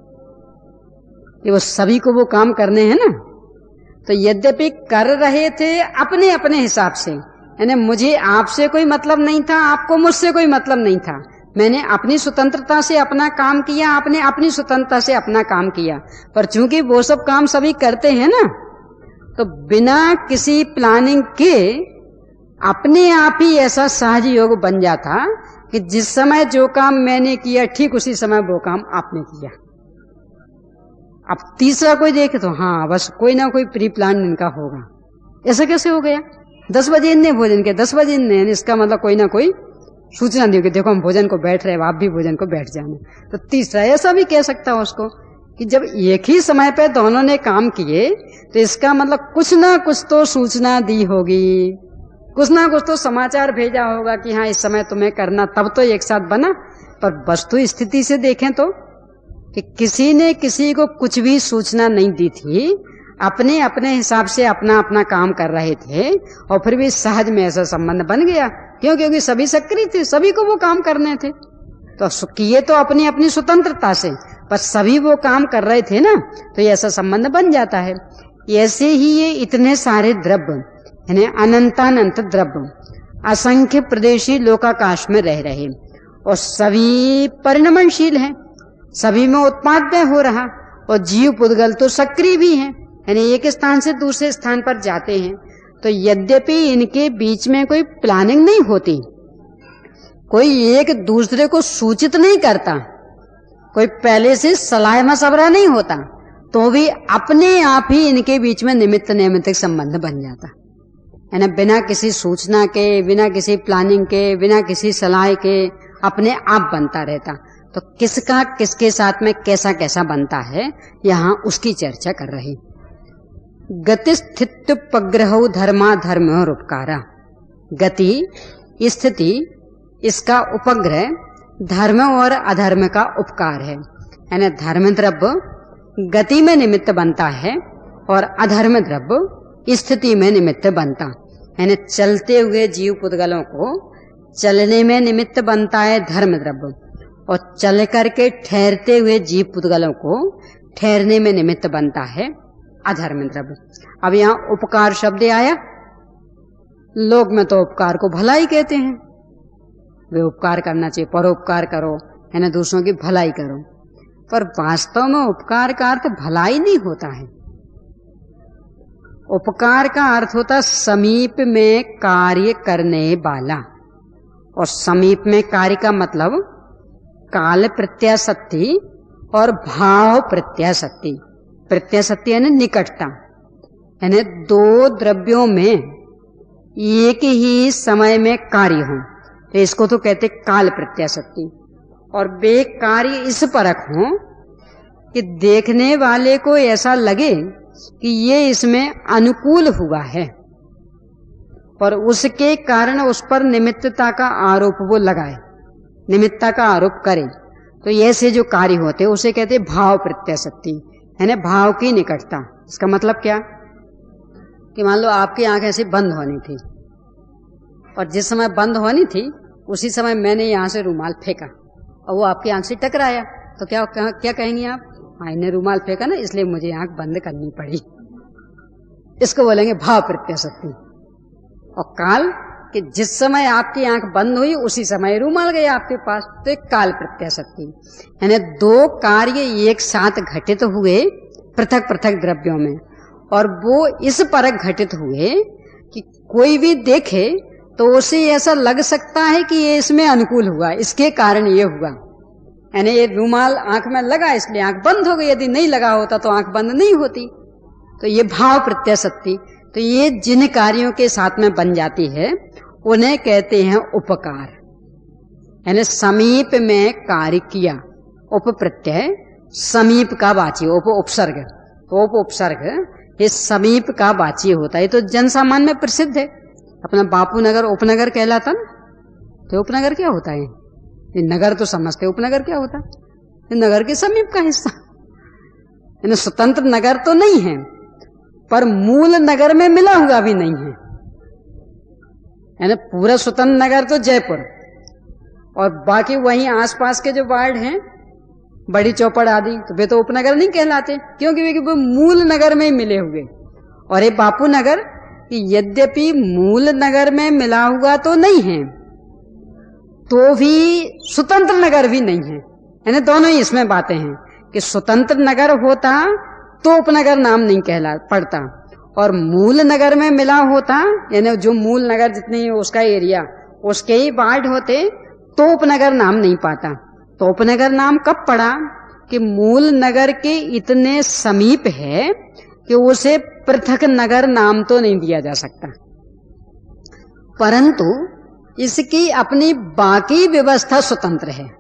कि वो सभी को वो काम करने हैं ना। तो यद्यपि कर रहे थे अपने अपने हिसाब से, यानी मुझे आपसे कोई मतलब नहीं था, आपको मुझसे कोई मतलब नहीं था। मैंने अपनी स्वतंत्रता से अपना काम किया, आपने अपनी स्वतंत्रता से अपना काम किया। पर चूंकि वो सब काम सभी करते हैं ना, तो बिना किसी प्लानिंग के अपने आप ही ऐसा सहज योग बन जाता कि जिस समय जो काम मैंने किया ठीक उसी समय वो काम आपने किया। अब तीसरा कोई देखे तो हाँ बस कोई ना कोई प्री प्लान इनका होगा। ऐसा कैसे हो गया? दस बजे इनने भोजन किया, दस बजे इनने, इसका मतलब कोई ना कोई सूचना दी कि देखो हम भोजन को बैठ रहे हैं, आप भी भोजन को बैठ जाना। तो तीसरा ऐसा भी कह सकता है उसको कि जब एक ही समय पे दोनों ने काम किए तो इसका मतलब कुछ ना कुछ तो सूचना दी होगी, कुछ ना कुछ तो समाचार भेजा होगा कि हाँ इस समय तुम्हें करना, तब तो एक साथ बना। पर वस्तु स्थिति से देखें तो कि किसी ने किसी को कुछ भी सूचना नहीं दी थी, अपने अपने हिसाब से अपना अपना काम कर रहे थे और फिर भी सहज में ऐसा संबंध बन गया। क्यों? क्योंकि सभी सक्रिय थे, सभी को वो काम करने थे। तो किए तो अपनी अपनी स्वतंत्रता से, पर सभी वो काम कर रहे थे ना, तो ये ऐसा संबंध बन जाता है। ऐसे ही ये इतने सारे द्रव्य यानी अनंतानंत द्रव्य असंख्य प्रदेशी लोकाकाश में रह रहे और सभी परिणमनशील हैं, सभी में उत्पादन हो रहा, और जीव पुद्गल तो सक्रिय भी हैं, यानी एक स्थान से दूसरे स्थान पर जाते हैं। तो यद्यपि इनके बीच में कोई प्लानिंग नहीं होती, कोई एक दूसरे को सूचित नहीं करता, कोई पहले से सलाह मशवरा नहीं होता, तो भी अपने आप ही इनके बीच में निमित्त नैमित्तिक संबंध बन जाता। यानी बिना किसी सूचना के, बिना किसी प्लानिंग के, बिना किसी सलाह के, अपने आप बनता रहता। तो किसका किसके साथ में कैसा कैसा बनता है, यहाँ उसकी चर्चा कर रही। गति स्थित्य उपग्रह धर्मा धर्म और उपकारा। गति स्थिति इसका उपग्रह धर्म और अधर्म का उपकार है। यानी धर्म द्रव्य गति में निमित्त बनता है और अधर्म द्रव्य स्थिति में निमित्त बनता। यानी चलते हुए जीव पुद्गलों को चलने में निमित्त बनता है धर्म द्रव्य, और चल करके ठहरते हुए जीव पुद्गलों को ठहरने में निमित्त बनता है अधर्म द्रव्य। अब यहाँ उपकार शब्द आया। लोग में तो उपकार को भलाई कहते हैं, वे उपकार करना चाहिए, परोपकार करो, यानी दूसरों की भलाई करो। पर वास्तव में उपकार का अर्थ भलाई नहीं होता है। उपकार का अर्थ होता समीप में कार्य करने वाला, और समीप में कार्य का मतलब काल प्रत्याशक्ति और भाव प्रत्याशक्ति। प्रत्याशक्ति यानी निकटता, यानी दो द्रव्यों में एक ही समय में कार्य हो, तो इसको तो कहते काल प्रत्याशक्ति। और वे कार्य इस परख हो कि देखने वाले को ऐसा लगे कि ये इसमें अनुकूल हुआ है, और उसके कारण उस पर निमित्तता का आरोप वो लगाए, निमित्तता का आरोप करे। तो ऐसे जो कार्य होते उसे कहते भाव प्रत्याशक्ति, यानी भाव की निकटता। इसका मतलब क्या कि मान लो आपकी आंख ऐसे बंद होनी थी, और जिस समय बंद होनी थी उसी समय मैंने यहां से रुमाल फेंका और वो आपकी आंख से टकराया, तो क्या क्या कहेंगे आप? हाँ, इन्हें रुमाल फेंका ना, इसलिए मुझे आंख बंद करनी पड़ी। इसको बोलेंगे भाव प्रत्याशक्ति। और काल कि जिस समय आपकी आंख बंद हुई उसी समय रुमाल गया आपके पास, तो एक काल प्रत्याशक्ति। यानी दो कार्य एक साथ घटित हुए पृथक पृथक द्रव्यों में, और वो इस परक घटित हुए कि कोई भी देखे तो उसे ऐसा लग सकता है कि ये इसमें अनुकूल हुआ, इसके कारण ये हुआ। यानी ये रुमाल आंख में लगा इसलिए आंख बंद हो गई, यदि नहीं लगा होता तो आंख बंद नहीं होती। तो ये भाव प्रत्याशक्ति। तो ये जिन कार्यों के साथ में बन जाती है उन्हें कहते हैं उपकार। यानी समीप में कार्य किया। उप प्रत्यय समीप का वाची, उप उपसर्ग, तो उप उपसर्ग ये समीप का वाची होता है। तो जनसामान्य में प्रसिद्ध है। अपना बापू नगर उपनगर कहलाता ना, तो उपनगर क्या होता है? ये नगर तो समझते, उपनगर क्या होता? ये नगर के समीप का हिस्सा। यानी स्वतंत्र नगर तो नहीं है, पर मूल नगर में मिला हुआ भी नहीं है। यानी पूरा स्वतंत्र नगर तो जयपुर, और बाकी वहीं आसपास के जो वार्ड हैं, बड़ी चौपड़ आदि, तो वे तो उपनगर नहीं कहलाते, क्योंकि वो मूल नगर में ही मिले हुए। और ये बापू नगर यद्यपि मूल नगर में मिला हुआ तो नहीं है, तो भी स्वतंत्र नगर भी नहीं है। यानी दोनों ही इसमें बातें हैं कि स्वतंत्र नगर होता तो उपनगर नाम नहीं कहला पड़ता, और मूल नगर में मिला होता, यानी जो मूल नगर जितनी उसका एरिया उसके ही वार्ड होते तो उपनगर नाम नहीं पाता। तो उपनगर नाम कब पड़ा कि मूल नगर के इतने समीप है कि उसे पृथक नगर नाम तो नहीं दिया जा सकता, परंतु इसकी अपनी बाकी व्यवस्था स्वतंत्र है।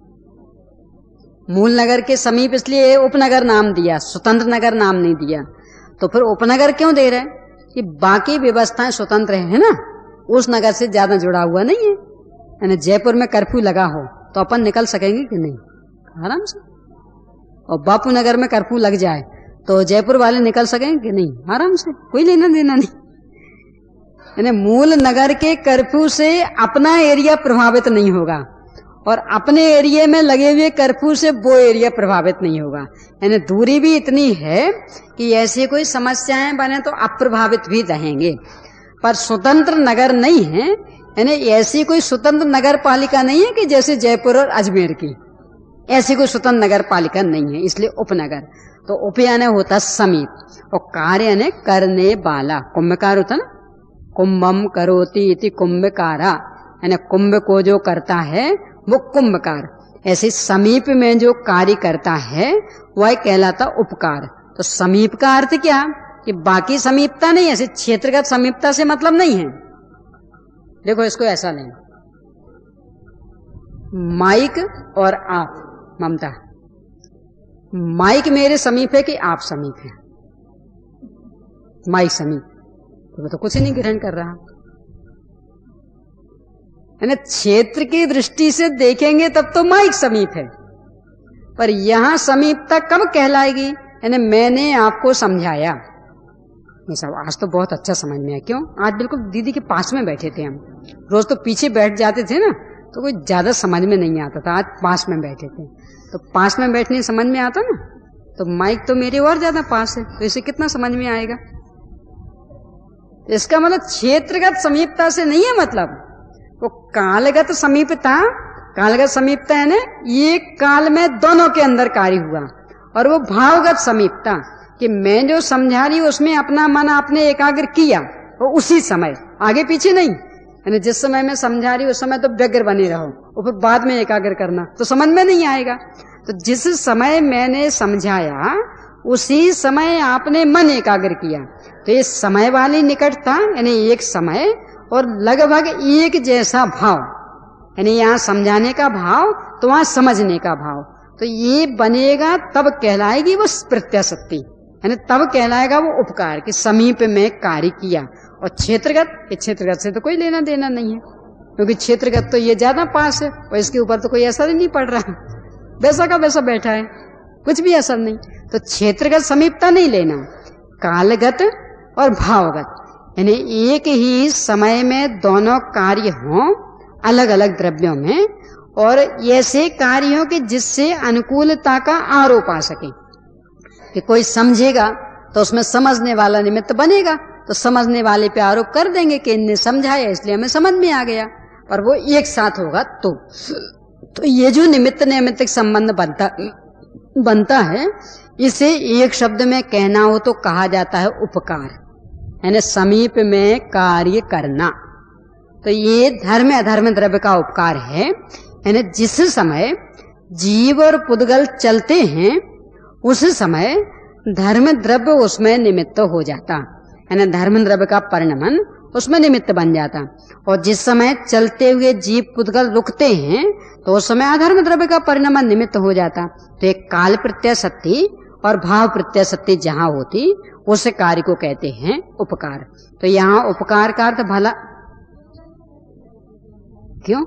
मूल नगर के समीप इसलिए उपनगर नाम दिया, स्वतंत्र नगर नाम नहीं दिया। तो फिर उपनगर क्यों दे रहे? कि बाकी व्यवस्थाएं स्वतंत्र है ना, उस नगर से ज्यादा जुड़ा हुआ नहीं है। यानी जयपुर में कर्फ्यू लगा हो तो अपन निकल सकेंगे कि नहीं? आराम से। और बापू नगर में कर्फ्यू लग जाए तो जयपुर वाले निकल सकेंगे कि नहीं? आराम से, कोई लेना देना नहीं। यानी मूल नगर के कर्फ्यू से अपना एरिया प्रभावित नहीं होगा, और अपने एरिया में लगे हुए कर्फ्यू से वो एरिया प्रभावित नहीं होगा। यानी दूरी भी इतनी है कि ऐसी कोई समस्याएं बने तो अप्रभावित भी रहेंगे। पर स्वतंत्र नगर नहीं है, यानी ऐसी कोई स्वतंत्र नगर पालिका नहीं है कि जैसे जयपुर और अजमेर की, ऐसी कोई स्वतंत्र नगर पालिका नहीं है, इसलिए उपनगर। तो उप यानी होता समीप, और कार्य यानी करने वाला। कुंभकार होता ना, कुंभम करोति इति कुंभकारा, यानी कुंभ को जो करता है वो कुंभकार। ऐसे समीप में जो कार्य करता है वह कहलाता उपकार। तो समीप का अर्थ क्या कि बाकी समीपता नहीं, ऐसे क्षेत्रगत समीपता से मतलब नहीं है। देखो इसको ऐसा लें, माइक और आप, ममता, माइक मेरे समीप है कि आप समीप है? माइक समीप, तो वो तो कुछ नहीं ग्रहण कर रहा। यानी क्षेत्र की दृष्टि से देखेंगे तब तो माइक समीप है, पर यहां समीपता कब कहलाएगी? यानी मैंने आपको समझाया, ये सब आज तो बहुत अच्छा समझ में आया। क्यों? आज बिल्कुल दीदी के पास में बैठे थे हम। रोज तो पीछे बैठ जाते थे ना, तो कोई ज्यादा समझ में नहीं आता था। आज पास में बैठे थे, तो पास में बैठने समझ में आता ना, तो माइक तो मेरे और ज्यादा पास है, तो इसे कितना समझ में आएगा? इसका मतलब क्षेत्रगत समीपता से नहीं है, मतलब वो कालगत समीपता। कालगत समीपता है ना, ये काल में दोनों के अंदर कार्य हुआ। और वो भावगत समीपता कि मैं जो समझा रही हूं उसमें अपना मन आपने एकाग्र किया, वो उसी समय, आगे पीछे नहीं। यानी जिस समय मैं समझा रही हूं उस समय तो व्यग्र बने रहो, और फिर बाद में एकाग्र करना तो समझ में नहीं आएगा। तो जिस समय मैंने समझाया उसी समय आपने मन एकाग्र किया, तो ये समय वाली निकटता, यानी एक समय और लगभग एक जैसा भाव, यानी यहाँ समझाने का भाव तो वहां समझने का भाव, तो ये बनेगा तब कहलाएगी वो प्रत्याशक्ति, यानी तब कहलाएगा वो उपकार कि समीप में कार्य किया। और क्षेत्रगत, क्षेत्रगत से तो कोई लेना देना नहीं है, क्योंकि क्षेत्रगत तो ये ज्यादा पास है और इसके ऊपर तो कोई असर ही नहीं पड़ रहा, वैसा का वैसा बैठा है, कुछ भी असर नहीं। तो क्षेत्रगत समीपता नहीं लेना, कालगत और भावगत, यानी एक ही समय में दोनों कार्य हों अलग अलग द्रव्यों में, और ऐसे कार्य हो कि जिससे अनुकूलता का आरोप आ सके, कि कोई समझेगा तो उसमें समझने वाला निमित्त बनेगा, तो समझने वाले पे आरोप कर देंगे कि इनने समझाया इसलिए हमें समझ में आ गया, पर वो एक साथ होगा तो तो ये जो निमित्त नैमित्तिक संबंध बनता बनता है, इसे एक शब्द में कहना हो तो कहा जाता है उपकार, यानी समीप में कार्य करना। तो ये धर्म अधर्म द्रव्य का उपकार है, यानी जिस समय जीव और पुद्गल चलते हैं उस समय धर्म द्रव्य उसमें निमित्त हो जाता, यानी धर्म द्रव्य का परिणमन उसमें निमित्त बन जाता। और जिस समय चलते हुए जीव पुद्गल रुकते हैं तो उस समय अधर्म द्रव्य का परिणमन निमित्त हो जाता। तो एक काल प्रत्यय सत्य और भाव प्रत्यय सत्य जहां होती उस कार्य को कहते हैं उपकार। तो यहाँ उपकार का अर्थ भला, क्यों?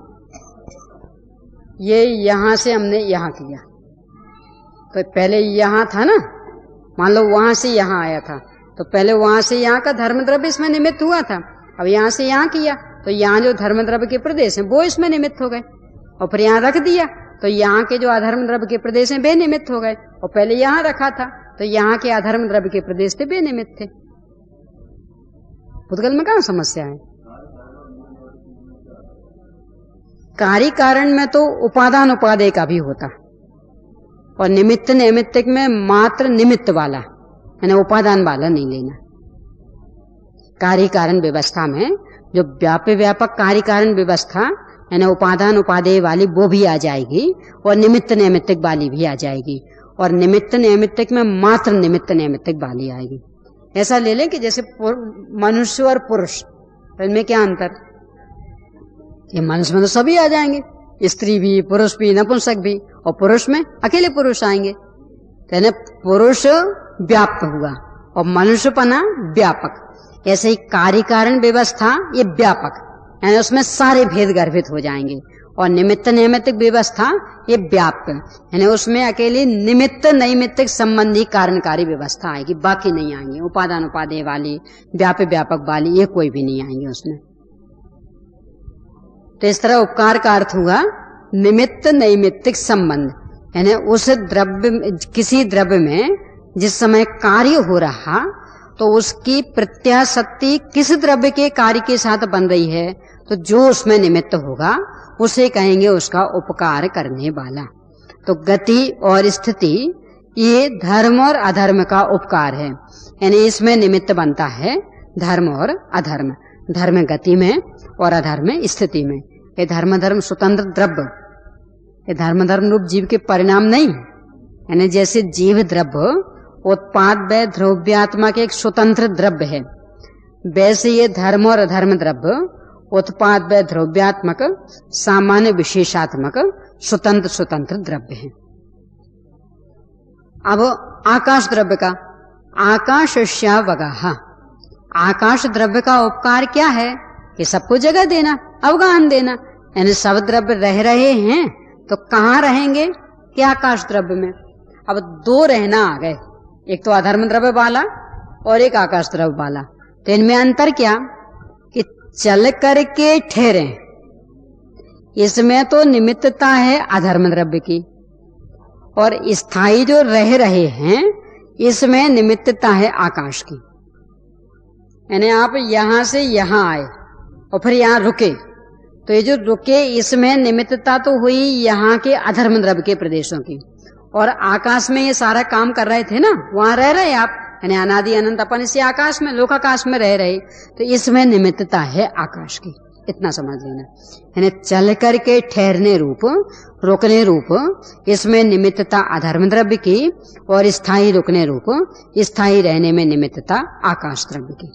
ये यहां से हमने यहां किया, तो पहले यहां था ना, मान लो वहां से यहां आया था, तो पहले वहां से यहाँ का धर्म द्रव्य इसमें निमित्त हुआ था, अब यहाँ से यहाँ किया तो यहाँ जो धर्म द्रव्य के प्रदेश हैं वो इसमें निमित्त हो गए, और फिर यहाँ रख दिया तो यहाँ के जो अधर्म द्रव्य के प्रदेश हैं वे निमित्त हो गए, और पहले यहाँ रखा था तो यहाँ के अधर्म द्रव्य के प्रदेश थे वे निमित्त थे। पुद्गल में कहाँ समस्या है? कार्य कारण में तो उपादान उपादेय का भी होता, और निमित्त नैमित्तिक में मात्र निमित्त वाला, यानी उपादान वाला नहीं लेना। कार्य कारण व्यवस्था में जो व्यापक व्यापक कार्य कारण व्यवस्था यानी उपादान उपादेय वाली वो भी आ जाएगी, और निमित्त नैमित्तिक वाली भी आ जाएगी, और निमित्त नैमित्तिक में मात्र निमित्त नैमित्तिक वाली आएगी। ऐसा ले लें कि जैसे मनुष्य और पुरुष, इनमें क्या अंतर? ये मनुष्य में तो सभी आ जाएंगे, स्त्री भी, पुरुष भी, नपुंसक भी, और पुरुष में अकेले पुरुष आएंगे, यानी पुरुष व्याप्त हुआ और मनुष्यपना व्यापक। ऐसे ही कार्य कारण व्यवस्था ये व्यापक, यानी उसमें सारे भेद गर्भित हो जाएंगे, और निमित्त नैमित्तिक व्यवस्था ये व्याप्त, यानी उसमें अकेली निमित्त नैमित्तिक संबंधी कारणकारी व्यवस्था आएगी, बाकी नहीं आएंगे। उपादान उपादेय वाली, व्यापक व्यापक वाली ये कोई भी नहीं आएंगे उसमें। तो इस तरह उपकार का अर्थ हुआ निमित्त नैमित्तिक संबंध, यानी उस द्रव्य, किसी द्रव्य में जिस समय कार्य हो रहा तो उसकी प्रत्याशक्ति किस द्रव्य के कार्य के साथ बन रही है, तो जो उसमें निमित्त होगा उसे कहेंगे उसका उपकार करने वाला। तो गति और स्थिति ये धर्म और अधर्म का उपकार है, यानी इसमें निमित्त बनता है धर्म और अधर्म, धर्म गति में और अधर्म स्थिति में। ये धर्म धर्म स्वतंत्र द्रव्य, ये धर्म धर्म रूप जीव के परिणाम नहीं, यानी जैसे जीव द्रव्य उत्पाद व द्रव्यात्मा के एक स्वतंत्र द्रव्य है, वैसे ये धर्म और अधर्म द्रव्य उत्पाद व द्रव्यात्मक सामान्य विशेषात्मक स्वतंत्र स्वतंत्र द्रव्य हैं। अब आकाश द्रव्य का आकाशस्यावगाह, आकाश द्रव्य का उपकार क्या है कि सबको जगह देना, अवगाहन देना, यानी सब द्रव्य रह रहे हैं तो कहाँ रहेंगे कि आकाश द्रव्य में। अब दो रहना आ गए, एक तो अधर्म द्रव्य वाला और एक आकाश द्रव्य वाला। तो इनमें अंतर क्या कि चल करके ठहरे, इसमें तो निमित्तता है अधर्म द्रव्य की, और स्थायी जो रह रहे हैं इसमें निमित्तता है आकाश की। यानी आप यहां से यहां आए और फिर यहां रुके, तो ये जो रुके इसमें निमित्तता तो हुई यहाँ के अधर्म द्रव्य के प्रदेशों की, और आकाश में ये सारा काम कर रहे थे ना, वहां रह रहे आप, यानी अनादि अनंत अपन इसी आकाश में लोक आकाश में रह रहे, तो इसमें निमित्तता है आकाश की, इतना समझ लेना। यानी चल करके ठहरने रूप, रुकने रूप, इसमें निमित्तता अधर्म द्रव्य की, और स्थायी रुकने रूप, स्थायी रहने में निमित्तता आकाश द्रव्य की।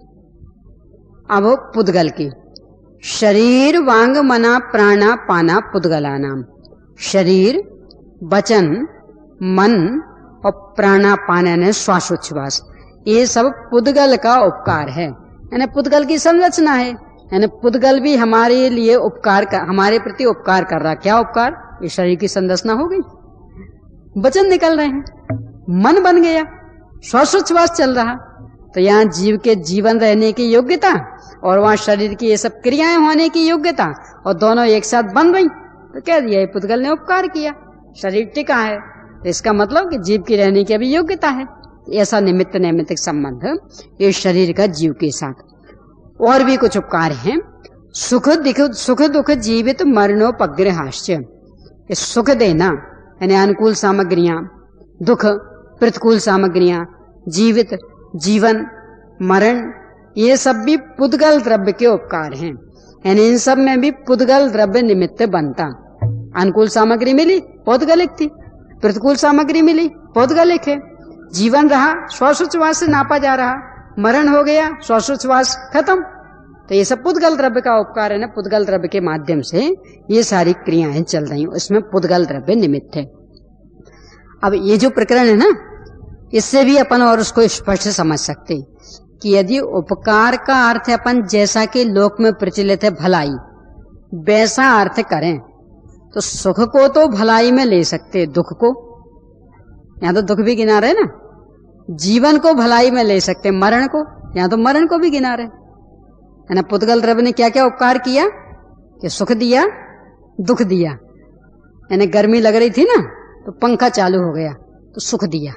अब पुद्गल की, शरीर वांग मना प्राणा पाना पुद्गला नाम। शरीर, वचन, मन और प्राणापान यानी श्वासोच्छ्वास, ये सब पुद्गल का उपकार है, यानी पुद्गल की संरचना है। यानी पुद्गल भी हमारे लिए उपकार कर, हमारे प्रति उपकार कर रहा। क्या उपकार? ये शरीर की संरचना हो गई, वचन निकल रहे हैं, मन बन गया, श्वासोच्छ्वास चल रहा, तो यहाँ जीव के जीवन रहने की योग्यता और वहां शरीर की ये सब क्रियाएं होने की योग्यता, और दोनों एक साथ बन रही, तो कह दिया ये पुद्गल ने उपकार किया, शरीर टिका है, तो इसका मतलब कि जीव की रहने की अभी योग्यता है। ऐसा निमित्त नैमित्तिक संबंध ये शरीर का जीव के साथ। और भी कुछ उपकार हैं, सुख दुख सुख दुख जीवित मरणोपग्रहाश्च, सुख देना यानी अनुकूल सामग्रियां, दुख प्रतिकूल सामग्रियां, जीवित जीवन, मरण, ये सब भी पुद्गल द्रव्य के उपकार हैं। यानी इन सब में भी पुद्गल द्रव्य निमित्त बनता। अनुकूल सामग्री मिली, पौद्गलिक थी, प्रतिकूल सामग्री मिली, पौद्गलिक है, जीवन रहा, श्वासोच्छ्वास से नापा जा रहा, मरण हो गया, श्वासोच्छ्वास खत्म, तो ये सब पुद्गल द्रव्य का उपकार है ना। पुद्गल द्रव्य के माध्यम से ये सारी क्रियाएं चल रही, इसमें पुद्गल द्रव्य निमित्त है। अब ये जो प्रकरण है ना, इससे भी अपन और उसको स्पष्ट समझ सकते कि यदि उपकार का अर्थ अपन जैसा कि लोक में प्रचलित है भलाई, वैसा अर्थ करें तो सुख को तो भलाई में ले सकते, दुख को, यहाँ तो दुख भी गिना रहे ना, जीवन को भलाई में ले सकते, मरण को, यहाँ तो मरण को भी गिना रहे है ना। पुद्गल द्रव्य ने क्या क्या उपकार किया कि सुख दिया, दुख दिया, यानी गर्मी लग रही थी ना तो पंखा चालू हो गया तो सुख दिया,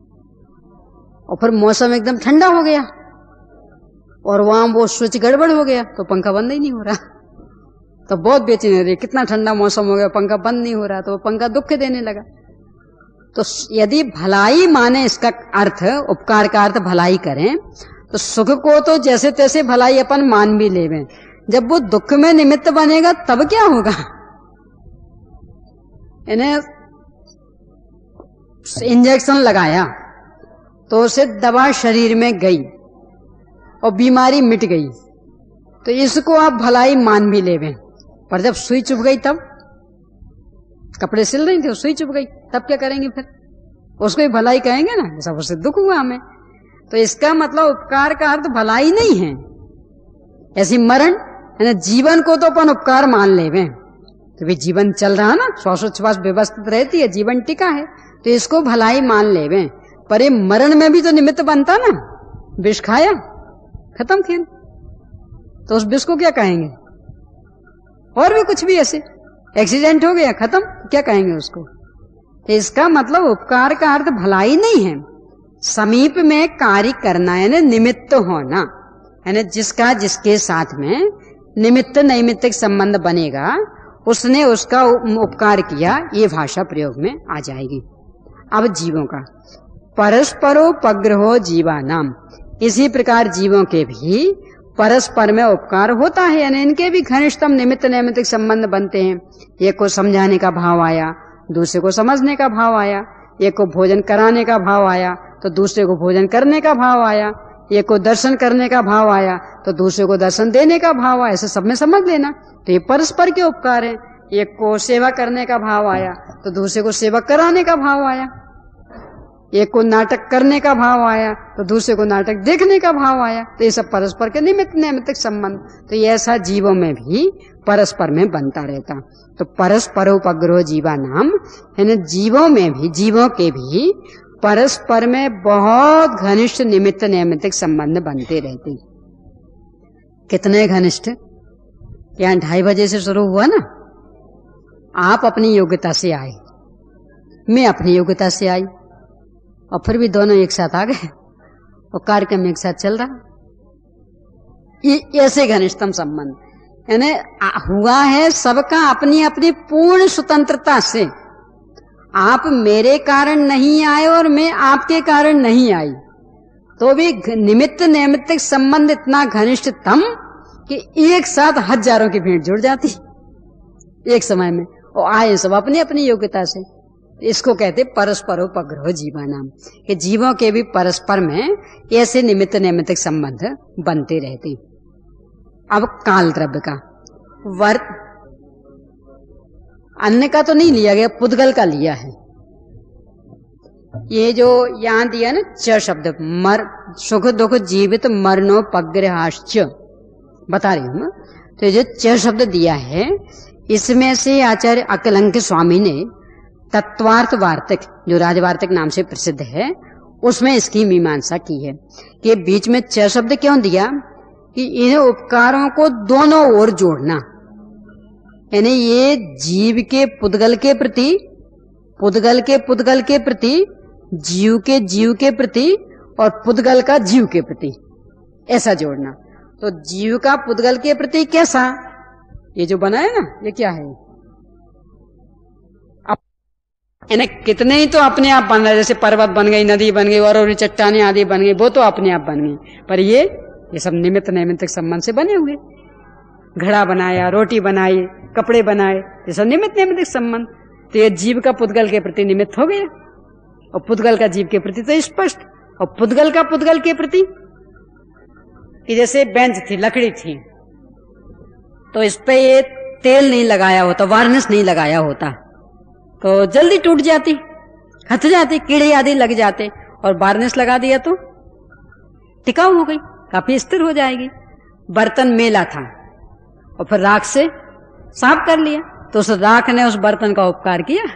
और फिर मौसम एकदम ठंडा हो गया और वहां वो स्विच गड़बड़ हो गया तो पंखा बंद ही नहीं हो रहा, तो बहुत बेचैनी हो रही, कितना ठंडा मौसम हो गया, पंखा बंद नहीं हो रहा, तो वो पंखा दुख देने लगा। तो यदि भलाई माने इसका अर्थ, उपकार का अर्थ भलाई करें, तो सुख को तो जैसे तैसे भलाई अपन मान भी लेवें, जब वो दुख में निमित्त बनेगा तब क्या होगा। इन्हें इंजेक्शन लगाया तो उसे दवा शरीर में गई और बीमारी मिट गई, तो इसको आप भलाई मान भी लेवें, पर जब सुई चुभ गई तब, कपड़े सिल रही थी, सुई चुभ गई, तब क्या करेंगे फिर? उसको ही भलाई कहेंगे ना, सब उससे दुख हुआ हमें। तो इसका मतलब उपकार का अर्थ भलाई नहीं है। ऐसी मरण है ना, जीवन को तो अपन उपकार मान लेवें, तो भी जीवन चल रहा ना, श्वासोच्छ्वास व्यवस्थित रहती है, जीवन टिका है, तो इसको भलाई मान लेवें, पर ये मरण में भी तो निमित्त बनता ना, विष खाया खत्म खेल, तो उस विष को क्या कहेंगे? और भी कुछ भी ऐसे, एक्सीडेंट हो गया खत्म, क्या कहेंगे उसको? तो इसका मतलब उपकार का अर्थ भलाई नहीं है, समीप में कार्य करना यानी निमित्त होना, यानी जिसका जिसके साथ में निमित्त नैमित्तिक संबंध बनेगा उसने उसका उपकार किया, ये भाषा प्रयोग में आ जाएगी। अब जीवों का परस्परोपग्रहो जीवानाम, इसी प्रकार जीवों के भी परस्पर में उपकार होता है, यानी इनके भी घनिष्ठतम निमित्त नैमित्तिक संबंध बनते हैं। एक को समझाने का भाव आया, दूसरे को समझने का भाव आया, एक को भोजन कराने का भाव आया तो दूसरे को भोजन करने का भाव आया, एक को दर्शन करने का भाव आया तो दूसरे को दर्शन देने का भाव आया, ऐसे सब में समझ लेना। तो ये परस्पर के उपकार है। एक को सेवा करने का भाव आया तो दूसरे को सेवा कराने का भाव आया। एक को नाटक करने का भाव आया तो दूसरे को नाटक देखने का भाव आया। तो ये सब परस्पर के निमित्त नैमित्तिक संबंध। तो ये ऐसा जीवों में भी परस्पर में बनता रहता। तो परस्परोपग्रह जीवा नाम, यानी जीवों में भी, जीवों के भी परस्पर में बहुत घनिष्ठ निमित्त नैमित्तिक संबंध बनते रहते। कितने घनिष्ठ? यहाँ ढाई बजे से शुरू हुआ ना, आप अपनी योग्यता से आए, मैं अपनी योग्यता से आई, और फिर भी दोनों एक साथ आ गए और कार्यक्रम एक साथ चल रहा। ये ऐसे घनिष्ठतम संबंध, यानी हुआ है सबका अपनी अपनी पूर्ण स्वतंत्रता से। आप मेरे कारण नहीं आए और मैं आपके कारण नहीं आई, तो भी निमित्त नैमित्तिक संबंध इतना घनिष्ठतम कि एक साथ हजारों की भीड़ जुड़ जाती एक समय में, और आए सब अपनी अपनी योग्यता से। इसको कहते परस्परोपग्रह जीवा नाम, कि जीवों के भी परस्पर में ऐसे निमित्त नैमित्तिक संबंध बनते रहते। अब काल द्रव्य का वर्त, अन्य का तो नहीं लिया गया, पुद्गल का लिया है। ये जो यहां दिया ना च शब्द, मर सुख दुख जीवित मरणोपग्रहाश्च बता रही हूं। तो जो च शब्द दिया है, इसमें से आचार्य अकलंक स्वामी ने तत्वार्थ वार्तिक, जो राजवार्तिक नाम से प्रसिद्ध है, उसमें इसकी मीमांसा की है कि बीच में च शब्द क्यों दिया, कि इन उपकारों को दोनों ओर जोड़ना, यानी ये जीव के पुद्गल के प्रति, पुद्गल के पुद्गल के प्रति, जीव के जीव के प्रति, और पुद्गल का जीव के प्रति, ऐसा जोड़ना। तो जीव का पुद्गल के प्रति कैसा, ये जो बना है ना, ये क्या है, यानी कितने ही तो अपने आप बन रहे, जैसे पर्वत बन गई, नदी बन गई, और चट्टाने आदि बन गई, वो तो अपने आप बन गई, पर ये ये सब निमित्त नैमित्तिक संबंध से बने हुए। घड़ा बनाया, रोटी बनाई, कपड़े बनाए, ये सब निमित्त नैमित्तिक संबंध। तो ये जीव का पुद्गल के प्रति निमित्त हो गया, और पुद्गल का जीव के प्रति तो स्पष्ट, और पुद्गल का पुद्गल के प्रति, कि जैसे बेंच थी, लकड़ी थी, तो इस पे ये तेल नहीं लगाया होता, वार्निश नहीं लगाया होता, तो जल्दी टूट जाती, हट जाती, कीड़े आदि लग जाते, और वार्निश लगा दिया तो टिकाऊ हो गई, काफी स्थिर हो जाएगी। बर्तन मेला था और फिर राख से साफ कर लिया, तो उस राख ने उस बर्तन का उपकार किया।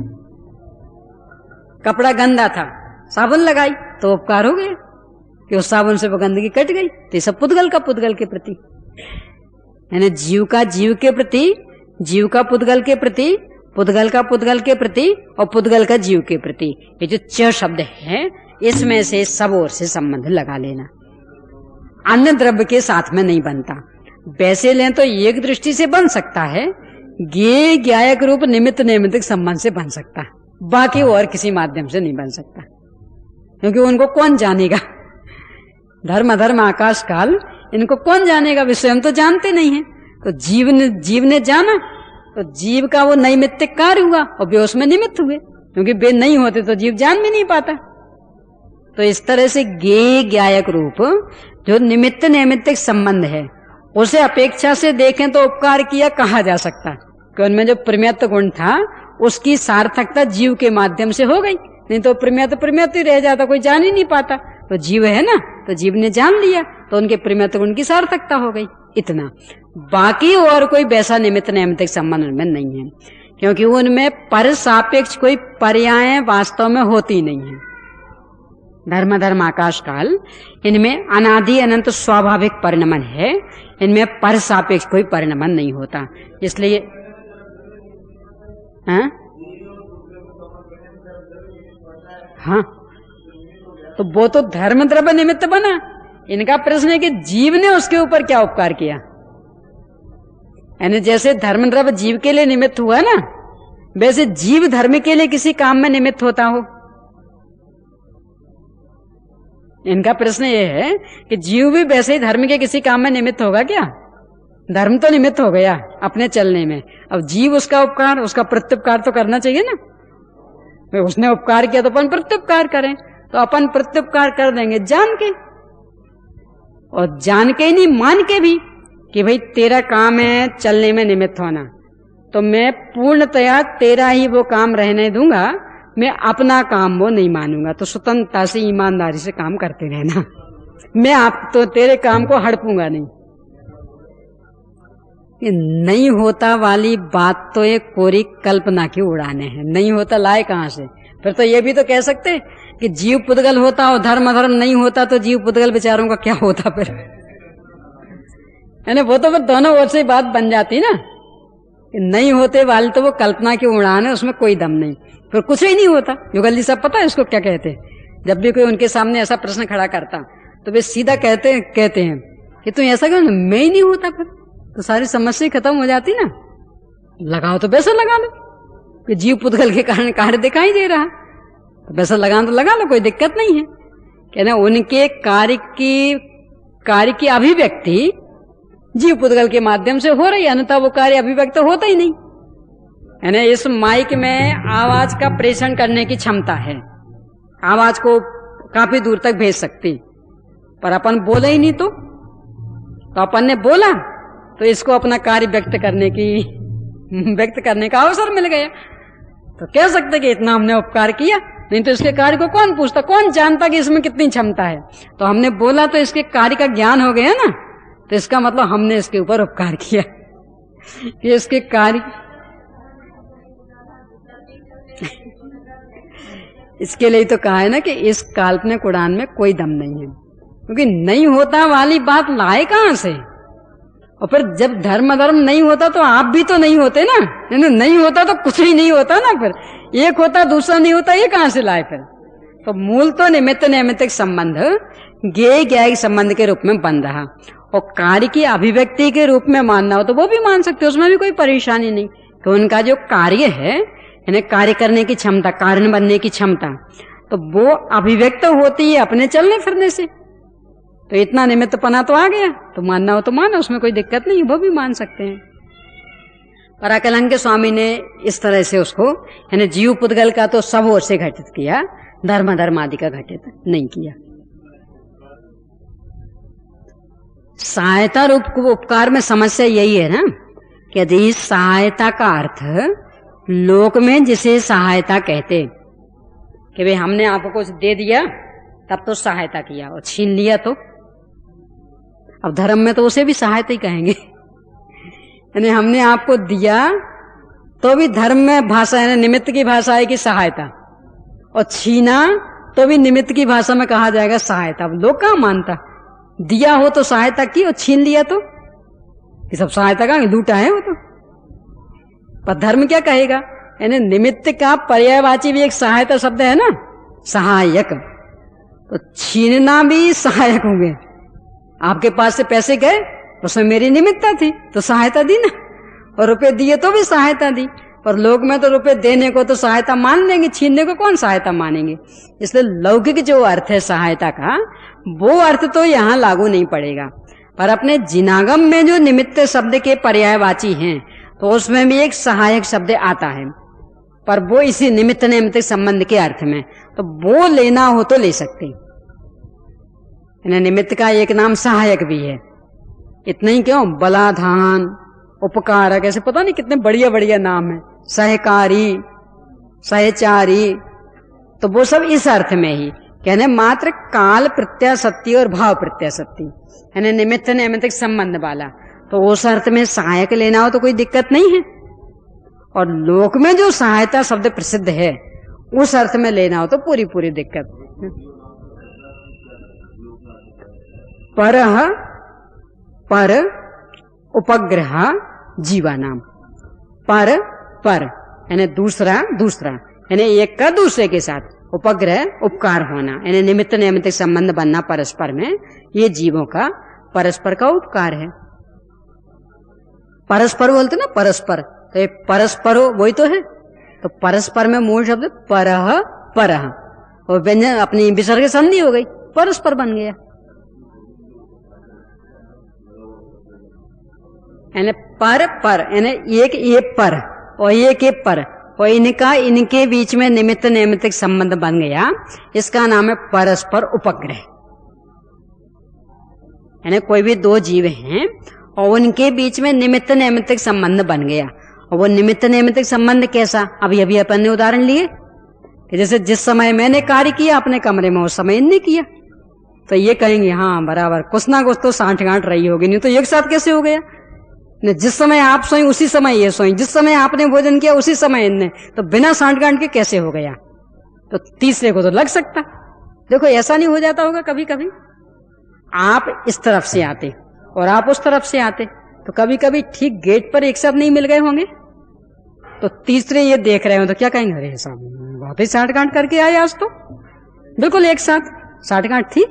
कपड़ा गंदा था, साबुन लगाई तो उपकार हो गया, कि उस साबुन से वो गंदगी कट गई। तो ये सब पुद्गल का पुद्गल के प्रति, यानी जीव का जीव के प्रति, जीव का पुद्गल के प्रति, पुद्गल का पुद्गल के प्रति, और पुद्गल का जीव के प्रति। ये जो च शब्द है, इसमें से सब ओर से संबंध लगा लेना। अन्य द्रव्य के साथ में नहीं बनता। वैसे लें तो एक दृष्टि से बन सकता है, ज्ञेय ज्ञायक रूप निमित्त नैमित्तिक संबंध से बन सकता, बाकी और किसी माध्यम से नहीं बन सकता, क्योंकि उनको कौन जानेगा। धर्म अधर्म आकाश काल, इनको कौन जानेगा, वे स्वयं तो जानते नहीं है। तो जीव ने जीव ने जाना, तो जीव का वो नैमित्तिक कार्य हुआ, और वे उसमें निमित्त हुए, क्योंकि वे नहीं होते तो जीव जान भी नहीं पाता। तो इस तरह से ज्ञेय ज्ञायक रूप जो निमित्त नैमित्तिक संबंध है, उसे अपेक्षा से देखें तो उपकार किया कहा जा सकता, कि उनमें जो प्रमेयत्व गुण था उसकी सार्थकता जीव के माध्यम से हो गई, नहीं तो प्रमेयत्व प्रमेयत्व ही रह जाता, कोई जान ही नहीं पाता। तो जीव है ना, तो जीव ने जान लिया, तो उनके प्रमेयत्व गुण की सार्थकता हो गई, इतना। बाकी और कोई वैसा निमित्त नैमित्तिक संबंध उनमें नहीं है, क्योंकि उनमें पर सापेक्ष कोई पर्याय वास्तव में होती नहीं है। धर्म धर्म आकाश काल, इनमें अनादि अनंत स्वाभाविक परिणमन है, इनमें पर सापेक्ष कोई परिणमन नहीं होता। इसलिए हाँ हाँ तो वो तो धर्म द्रव्य निमित्त बना। इनका प्रश्न है कि जीव ने उसके ऊपर क्या उपकार किया, यानी जैसे धर्म द्रव्य जीव के लिए निमित्त हुआ ना, वैसे जीव धर्म के लिए किसी काम में निमित्त होता हो। इनका प्रश्न ये है कि जीव भी वैसे ही धर्म के किसी काम में निमित्त होगा क्या? धर्म तो निमित्त हो गया अपने चलने में, अब जीव उसका उपकार, उसका प्रत्युपकार तो करना चाहिए ना। उसने उपकार किया तो अपन प्रत्युपकार करें, तो अपन प्रत्युपकार कर देंगे जान के, और जान के ही नहीं, मान के भी कि भाई तेरा काम है चलने में निमित्त होना, तो मैं पूर्णतया तेरा ही वो काम रहने दूंगा, मैं अपना काम वो नहीं मानूंगा। तो स्वतंत्रता से ईमानदारी से काम करते रहना, मैं आप तो तेरे काम को हड़पूंगा नहीं। ये नहीं होता वाली बात तो एक कोरी कल्पना की उड़ाने हैं। नहीं होता लाए कहां से? फिर तो ये भी तो कह सकते कि जीव पुद्गल होता और धर्म अधर्म नहीं होता तो जीव पुद्गल बेचारों का क्या होता फिर, है ना? वो तो फिर दोनों ओर से बात बन जाती ना। नहीं होते वाली तो वो कल्पना की उड़ान है, उसमें कोई दम नहीं, फिर कुछ ही नहीं होता। युगल जी सब पता है इसको क्या कहते हैं? जब भी कोई उनके सामने ऐसा प्रश्न खड़ा करता तो वे सीधा कहते हैं कहते हैं कि तुम ऐसा क्यों? मैं ही नहीं होता, फिर तो सारी समस्या खत्म हो जाती ना। लगाओ तो पैसा लगा लो कि जीव पुद्गल के कारण कार्य दिखाई दे रहा, तो पैसा लगाना तो लगा लो, कोई दिक्कत नहीं है। कहना उनके कार्य की कार्य की अभिव्यक्ति जीव पुद्गल के माध्यम से हो रही है, अन्यथा वो कार्य अभिव्यक्त होता ही नहीं है ना। इस माइक में आवाज का प्रेषण करने की क्षमता है, आवाज को काफी दूर तक भेज सकती, पर अपन बोले ही नहीं, तो, तो अपन ने बोला तो इसको अपना कार्य व्यक्त करने की व्यक्त करने का अवसर मिल गया। तो कह सकते कि इतना हमने उपकार किया, नहीं तो इसके कार्य को कौन पूछता, कौन जानता कि इसमें कितनी क्षमता है। तो हमने बोला तो इसके कार्य का ज्ञान हो गया ना, तो इसका मतलब हमने इसके ऊपर उपकार किया कि इसके कार्य इसके लिए तो कहा है ना कि इस काल्पनिक उड़ान में कोई दम नहीं है, क्योंकि नहीं होता वाली बात लाए कहां से? और फिर जब धर्म धर्म नहीं होता तो आप भी तो नहीं होते ना, नहीं होता तो कुछ ही नहीं होता ना, फिर एक होता दूसरा नहीं होता, ये कहां से लाए फिर? तो मूल तो निमित्त नैमित्तिक संबंध ज्ञेय ज्ञायिक संबंध के रूप में बन रहा, और कार्य की अभिव्यक्ति के रूप में मानना हो तो वो भी मान सकते हो, उसमें भी कोई परेशानी नहीं। तो उनका जो कार्य है, यानी कार्य करने की क्षमता, कारण बनने की क्षमता, तो वो अभिव्यक्त होती है अपने चलने फिरने से। तो इतना निमित्त पना तो आ गया, तो मानना हो तो मानो, उसमें कोई दिक्कत नहीं, वो भी मान सकते हैं। पराकलंक के स्वामी ने इस तरह से उसको, यानी जीव पुद्गल का तो सब ओर से घटित किया, धर्म धर्म आदि का घटित नहीं किया। सहायता रूप उपकार में समस्या यही है ना कि यदि सहायता का अर्थ लोक में जिसे सहायता कहते कि भाई हमने आपको कुछ दे दिया तब तो सहायता किया, और छीन लिया तो, अब धर्म में तो उसे भी सहायता ही कहेंगे। यानी हमने आपको दिया तो भी धर्म में भाषा है, निमित्त की भाषा है कि सहायता, और छीना तो भी निमित्त की भाषा में कहा जाएगा सहायता। अब लोग कहाँ मानता, दिया हो तो सहायता की, और छीन लिया तो ये सब सहायता का लूटा है वो तो। पर धर्म क्या कहेगा? यानी निमित्त का पर्यायवाची भी एक सहायता शब्द है ना, सहायक, तो छीनना भी सहायक होंगे। आपके पास से पैसे गए, उसमें मेरी निमित्ता थी तो सहायता दी ना, और रुपए दिए तो भी सहायता दी। पर लोग में तो रुपए देने को तो सहायता मान लेंगे, छीनने को कौन सहायता मानेंगे। इसलिए लौकिक जो अर्थ है सहायता का, वो अर्थ तो यहाँ लागू नहीं पड़ेगा। पर अपने जिनागम में जो निमित्त शब्द के पर्यायवाची हैं, तो उसमें भी एक सहायक शब्द आता है, पर वो इसी निमित्त नैमित्तिक संबंध के अर्थ में, तो वो लेना हो तो ले सकते। निमित्त का एक नाम सहायक भी है। इतना ही क्यों, बलाधान, उपकारक, ऐसे पता नहीं कितने बढ़िया बढ़िया नाम है, सहकारी, सहचारी, तो वो सब इस अर्थ में ही कहने मात्र काल प्रत्याशक्ति और भाव प्रत्याशक्ति, यानी निमित्त नैमित्तिक संबंध वाला, तो उस अर्थ में सहायक लेना हो तो कोई दिक्कत नहीं है। और लोक में जो सहायता शब्द प्रसिद्ध है उस अर्थ में लेना हो तो पूरी पूरी दिक्कत। परह पर उपग्रह जीवानाम, पर पर यानी दूसरा दूसरा, यानी एक का दूसरे के साथ, उपग्रह उपकार होना, यानी निमित्त नैमित्तिक संबंध बनना परस्पर में, ये जीवों का परस्पर का उपकार है। परस्पर बोलते ना, परस्पर, तो ये परस्पर वही तो है। तो परस्पर में मूल शब्द परह परह, और व्यंजन अपनी विसर्ग संधि हो गई, परस्पर बन गया। यानी पर पर, यानी एक ये पर और एक ये पर, और इनका इनके बीच में निमित्त नैमित्तिक संबंध बन गया, इसका नाम है परस्पर उपग्रह। यानी कोई भी दो जीव हैं और उनके बीच में निमित्त नैमित्तिक संबंध बन गया। और वो निमित्त नैमित्तिक संबंध कैसा, अभी अभी अपन ने उदाहरण लिए कि जैसे जिस समय मैंने कार्य किया अपने कमरे में उस समय इनने किया, तो ये कहेंगे हाँ बराबर कुछ ना कुछ तो सांठ गांठ रही होगी, नहीं तो एक साथ कैसे हो गया। जिस समय आप सोई उसी समय ये सोई, जिस समय आपने भोजन किया उसी समय इनने, तो बिना सांठ गांठ के कैसे हो गया। तो तीसरे को तो लग सकता। देखो ऐसा नहीं हो जाता होगा कभी कभी, आप इस तरफ से आते और आप उस तरफ से आते, तो कभी कभी ठीक गेट पर एक साथ नहीं मिल गए होंगे, तो तीसरे ये देख रहे हो तो क्या कहेंगे, अरे साहब बहुत ही सांठ गांठ करके आए आज तो, बिल्कुल एक साथ सांठ गांठ थी।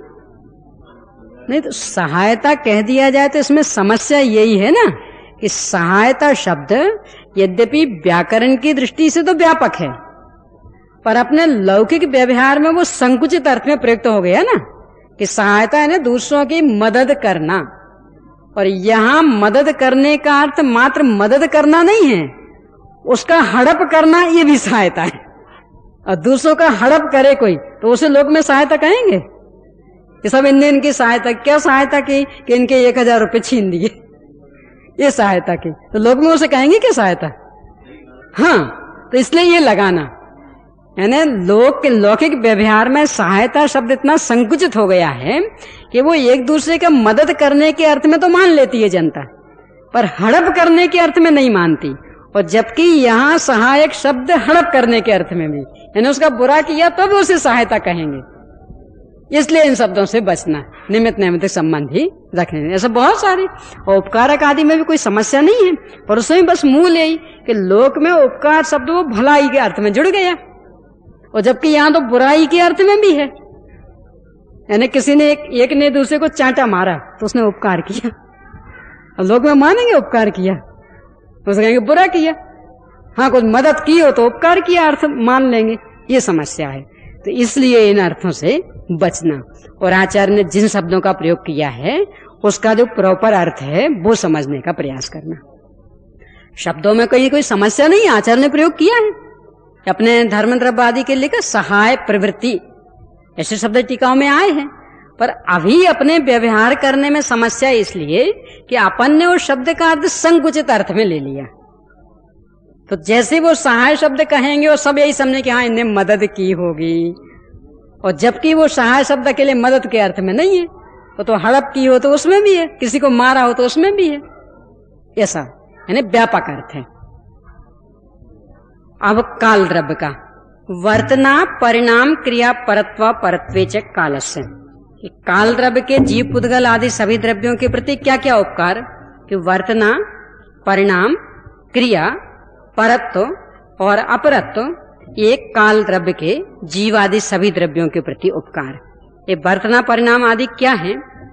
नहीं तो सहायता कह दिया जाए तो इसमें समस्या यही है ना कि सहायता शब्द यद्यपि व्याकरण की दृष्टि से तो व्यापक है, पर अपने लौकिक व्यवहार में वो संकुचित अर्थ में प्रयुक्त हो गया ना कि सहायता है ना दूसरों की मदद करना, और यहां मदद करने का अर्थ मात्र मदद करना नहीं है, उसका हड़प करना ये भी सहायता है। और दूसरों का हड़प करे कोई तो उसे लोग में सहायता कहेंगे कि सब इनने इनकी सहायता, क्या सहायता की कि इनके एक हजार रुपये छीन दिए, ये सहायता की, तो लोग में उसे कहेंगे क्या सहायता। हाँ, तो इसलिए ये लगाना यानी लोक के लौकिक व्यवहार में सहायता शब्द इतना संकुचित हो गया है कि वो एक दूसरे का मदद करने के अर्थ में तो मान लेती है जनता, पर हड़प करने के अर्थ में नहीं मानती। और जबकि यहाँ सहायक शब्द हड़प करने के अर्थ में भी, यानी उसका बुरा किया तब तो उसे सहायता कहेंगे। इसलिए इन शब्दों से बचना, निमित्त नैमित्तिक संबंध ही रखने। ऐसे बहुत सारे उपकारक आदि में भी कोई समस्या नहीं है, पर उसमें बस मूल यही कि लोक में उपकार शब्द वो भलाई के अर्थ में जुड़ गया, और जबकि यहाँ तो बुराई के अर्थ में भी है। यानी किसी ने एक, एक ने दूसरे को चांटा मारा तो उसने उपकार किया, और लोग में मानेंगे उपकार किया, उसे कहेंगे बुरा किया। हाँ, कुछ मदद की हो तो उपकार किया अर्थ मान लेंगे, ये समस्या है। तो इसलिए इन अर्थों से बचना, और आचार्य ने जिन शब्दों का प्रयोग किया है उसका जो प्रॉपर अर्थ है वो समझने का प्रयास करना। शब्दों में कोई कोई समस्या नहीं, आचार्य ने प्रयोग किया है अपने धर्म द्रव्य आदि के लिए सहाय प्रवृत्ति, ऐसे शब्द टीकाओं में आए हैं, पर अभी अपने व्यवहार करने में समस्या इसलिए कि अपन ने उस शब्द का अर्थ संकुचित अर्थ में ले लिया। तो जैसे वो सहाय शब्द कहेंगे और सब यही समझे कि हाँ इनने मदद की होगी, और जबकि वो सहाय शब्द के लिए मदद के अर्थ में नहीं है, वो तो हड़प की हो तो उसमें भी है, किसी को मारा हो तो उसमें भी है, ऐसा यानी व्यापक अर्थ है। अब काल द्रव्य का वर्तना परिणाम क्रिया परत्व परत्वेच कालस्य, काल द्रव्य के जीव पुद्गल आदि सभी द्रव्यों के प्रति क्या क्या उपकार कि वर्तना परिणाम क्रिया परत्व और अपरत्व, एक काल द्रव्य के जीव आदि सभी द्रव्यों के प्रति उपकार। ये वर्तना परिणाम आदि क्या है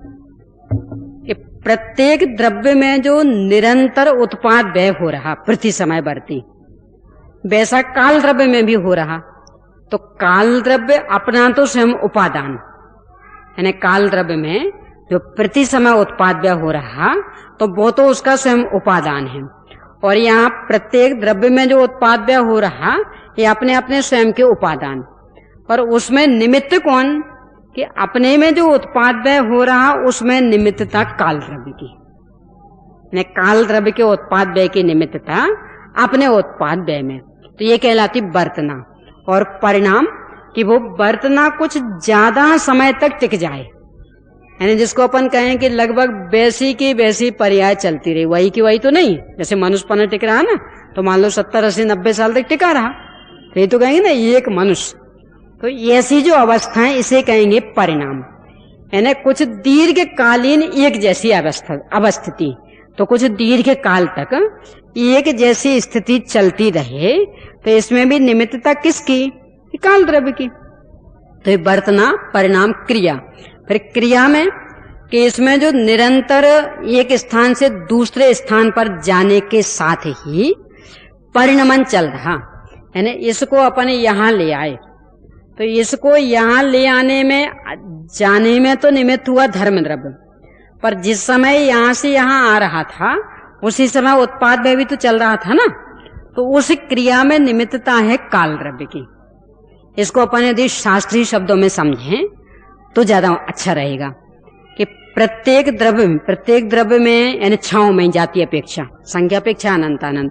कि प्रत्येक द्रव्य में जो निरंतर उत्पाद व्यय हो रहा प्रति समय बढ़ती, वैसा काल द्रव्य में भी हो रहा। तो काल द्रव्य अपना तो स्वयं उपादान, यानी काल द्रव्य में जो प्रति समय उत्पाद व्यय हो रहा तो वो तो उसका स्वयं उपादान है, और यहाँ प्रत्येक द्रव्य में जो उत्पाद व्यय हो रहा ये अपने अपने स्वयं के उपादान, पर उसमें निमित्त कौन कि अपने में जो उत्पाद व्यय हो रहा उसमें निमित्तता काल द्रव्य की, यानी काल द्रव्य के उत्पाद व्यय की निमित्तता अपने उत्पाद व्यय में, तो ये कहलाती बर्तना। और परिणाम कि वो बर्तना कुछ ज्यादा समय तक टिक जाए, यानी जिसको अपन कहें कि लगभग वैसी की वैसी पर्याय चलती रही, वही की वही तो नहीं। जैसे मनुष्य पन टिक रहा ना, तो मान लो सत्तर अस्सी नब्बे साल तक टिका रहा, तो ये तो कहेंगे ना एक मनुष्य। तो ऐसी जो अवस्था है इसे कहेंगे परिणाम, यानी कुछ दीर्घकालीन एक जैसी अवस्था अवस्थिति, तो कुछ दीर्घ काल तक एक जैसी स्थिति चलती रहे, तो इसमें भी निमित्तता किसकी, काल द्रव्य की। तो ये वर्तना परिणाम क्रिया, फिर क्रिया में कि इसमें जो निरंतर एक स्थान से दूसरे स्थान पर जाने के साथ ही परिणमन चल रहा, यानी इसको अपन यहाँ ले आए, तो इसको यहाँ ले आने में जाने में तो निमित्त हुआ धर्म द्रव्य, पर जिस समय यहाँ से यहाँ आ रहा था उसी समय उत्पाद व्यय भी तो चल रहा था ना, तो उस क्रिया में निमित्तता है काल द्रव्य की। इसको अपन यदि शास्त्रीय शब्दों में समझें तो ज्यादा अच्छा रहेगा कि प्रत्येक द्रव्य में प्रत्येक द्रव्य में यानी छाओं में जाति अपेक्षा संख्या अपेक्षा अनंत अनंत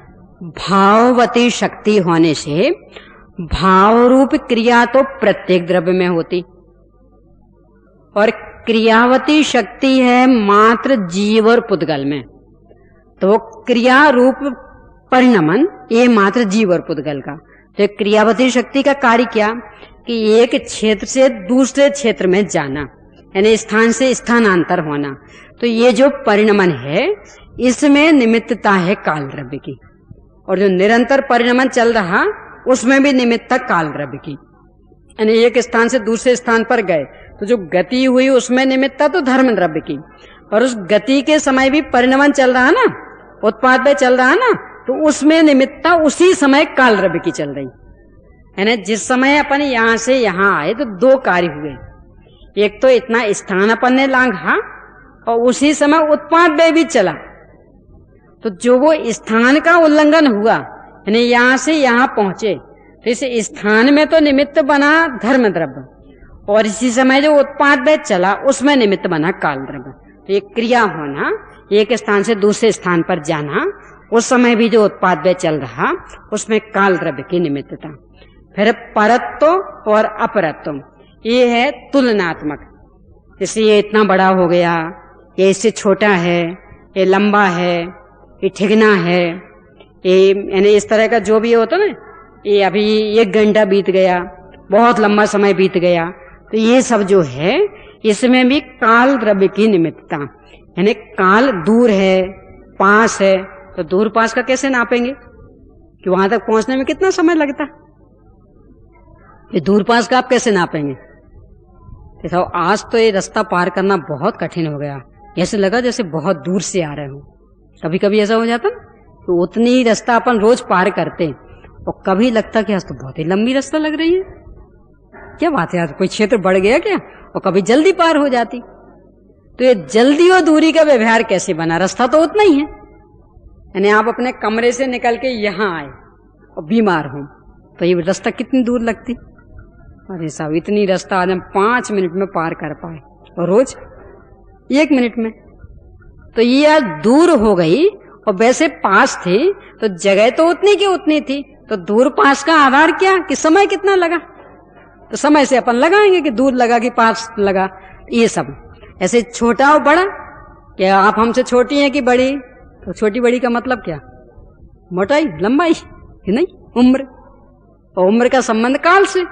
भाववती शक्ति होने से भाव रूप क्रिया तो प्रत्येक द्रव्य में होती और क्रियावती शक्ति है मात्र जीव और पुद्गल में। तो क्रिया रूप परिणमन ये मात्र जीव और पुद्गल का। तो क्रियावती शक्ति का कार्य क्या कि एक क्षेत्र से दूसरे क्षेत्र में जाना यानी स्थान से स्थानांतर होना। तो ये जो परिणमन है इसमें निमित्तता है काल द्रव्य की और जो निरंतर परिणमन चल रहा उसमें भी निमित्तता काल द्रव्य की। यानी एक स्थान से दूसरे स्थान पर गए तो जो गति हुई उसमें निमित्तता तो धर्म द्रव्य की और उस गति के समय भी परिणमन चल रहा ना उत्पाद में चल रहा ना तो उसमें निमित्तता उसी समय काल द्रव्य की चल रही। यानी जिस समय अपन यहां से यहां आए तो दो कार्य हुए, एक तो इतना स्थान अपन ने लांघा और उसी समय उत्पाद में भी चला। तो जो वो स्थान का उल्लंघन हुआ यानी यहां से यहां पहुंचे तो इस स्थान में तो निमित्त बना धर्म द्रव्य और इसी समय जो उत्पाद में चला उसमें निमित्त बना काल द्रव्य। तो ये क्रिया होना एक स्थान से दूसरे स्थान पर जाना उस समय भी जो उत्पाद में चल रहा उसमें काल द्रव्य की निमित्तता। फिर परत्व और अपरत्व ये है तुलनात्मक। जैसे ये इतना बड़ा हो गया, ये इससे छोटा है, ये लंबा है, ये ठिगना है, ये यानी इस तरह का जो भी होता ना, ये अभी एक घंटा बीत गया, बहुत लंबा समय बीत गया। तो ये सब जो है इसमें भी काल द्रव्य की निमित्तता। यानी काल दूर है पास है तो दूर पास का कैसे नापेंगे कि वहां तक पहुंचने में कितना समय लगता, ये दूर पास का आप कैसे नापेंगे। देखो आज तो ये रास्ता पार करना बहुत कठिन हो गया, ऐसे लगा जैसे बहुत दूर से आ रहे हो। कभी कभी ऐसा हो जाता ना तो उतनी रास्ता अपन रोज पार करते और कभी लगता कि आज तो बहुत ही लंबी रास्ता लग रही है, क्या बात है आज कोई क्षेत्र बढ़ गया क्या, और कभी जल्दी पार हो जाती। तो ये जल्दी और दूरी का व्यवहार कैसे बना, रास्ता तो उतना ही है। यानी आप अपने कमरे से निकल के यहाँ आए और बीमार हो तो ये रास्ता कितनी दूर लगती। अरे साहब इतनी रास्ता आज हम पांच मिनट में पार कर पाए और रोज एक मिनट में। तो ये आज दूर हो गई और वैसे पास थी तो जगह तो उतनी की उतनी थी। तो दूर पास का आधार क्या कि समय कितना लगा, तो समय से अपन लगाएंगे कि दूर लगा कि पास लगा। ये सब ऐसे छोटा और बड़ा, क्या आप हमसे छोटी हैं कि बड़ी, तो छोटी बड़ी का मतलब क्या, मोटाई लंबाई कि नहीं, उम्र। और उम्र का संबंध काल से,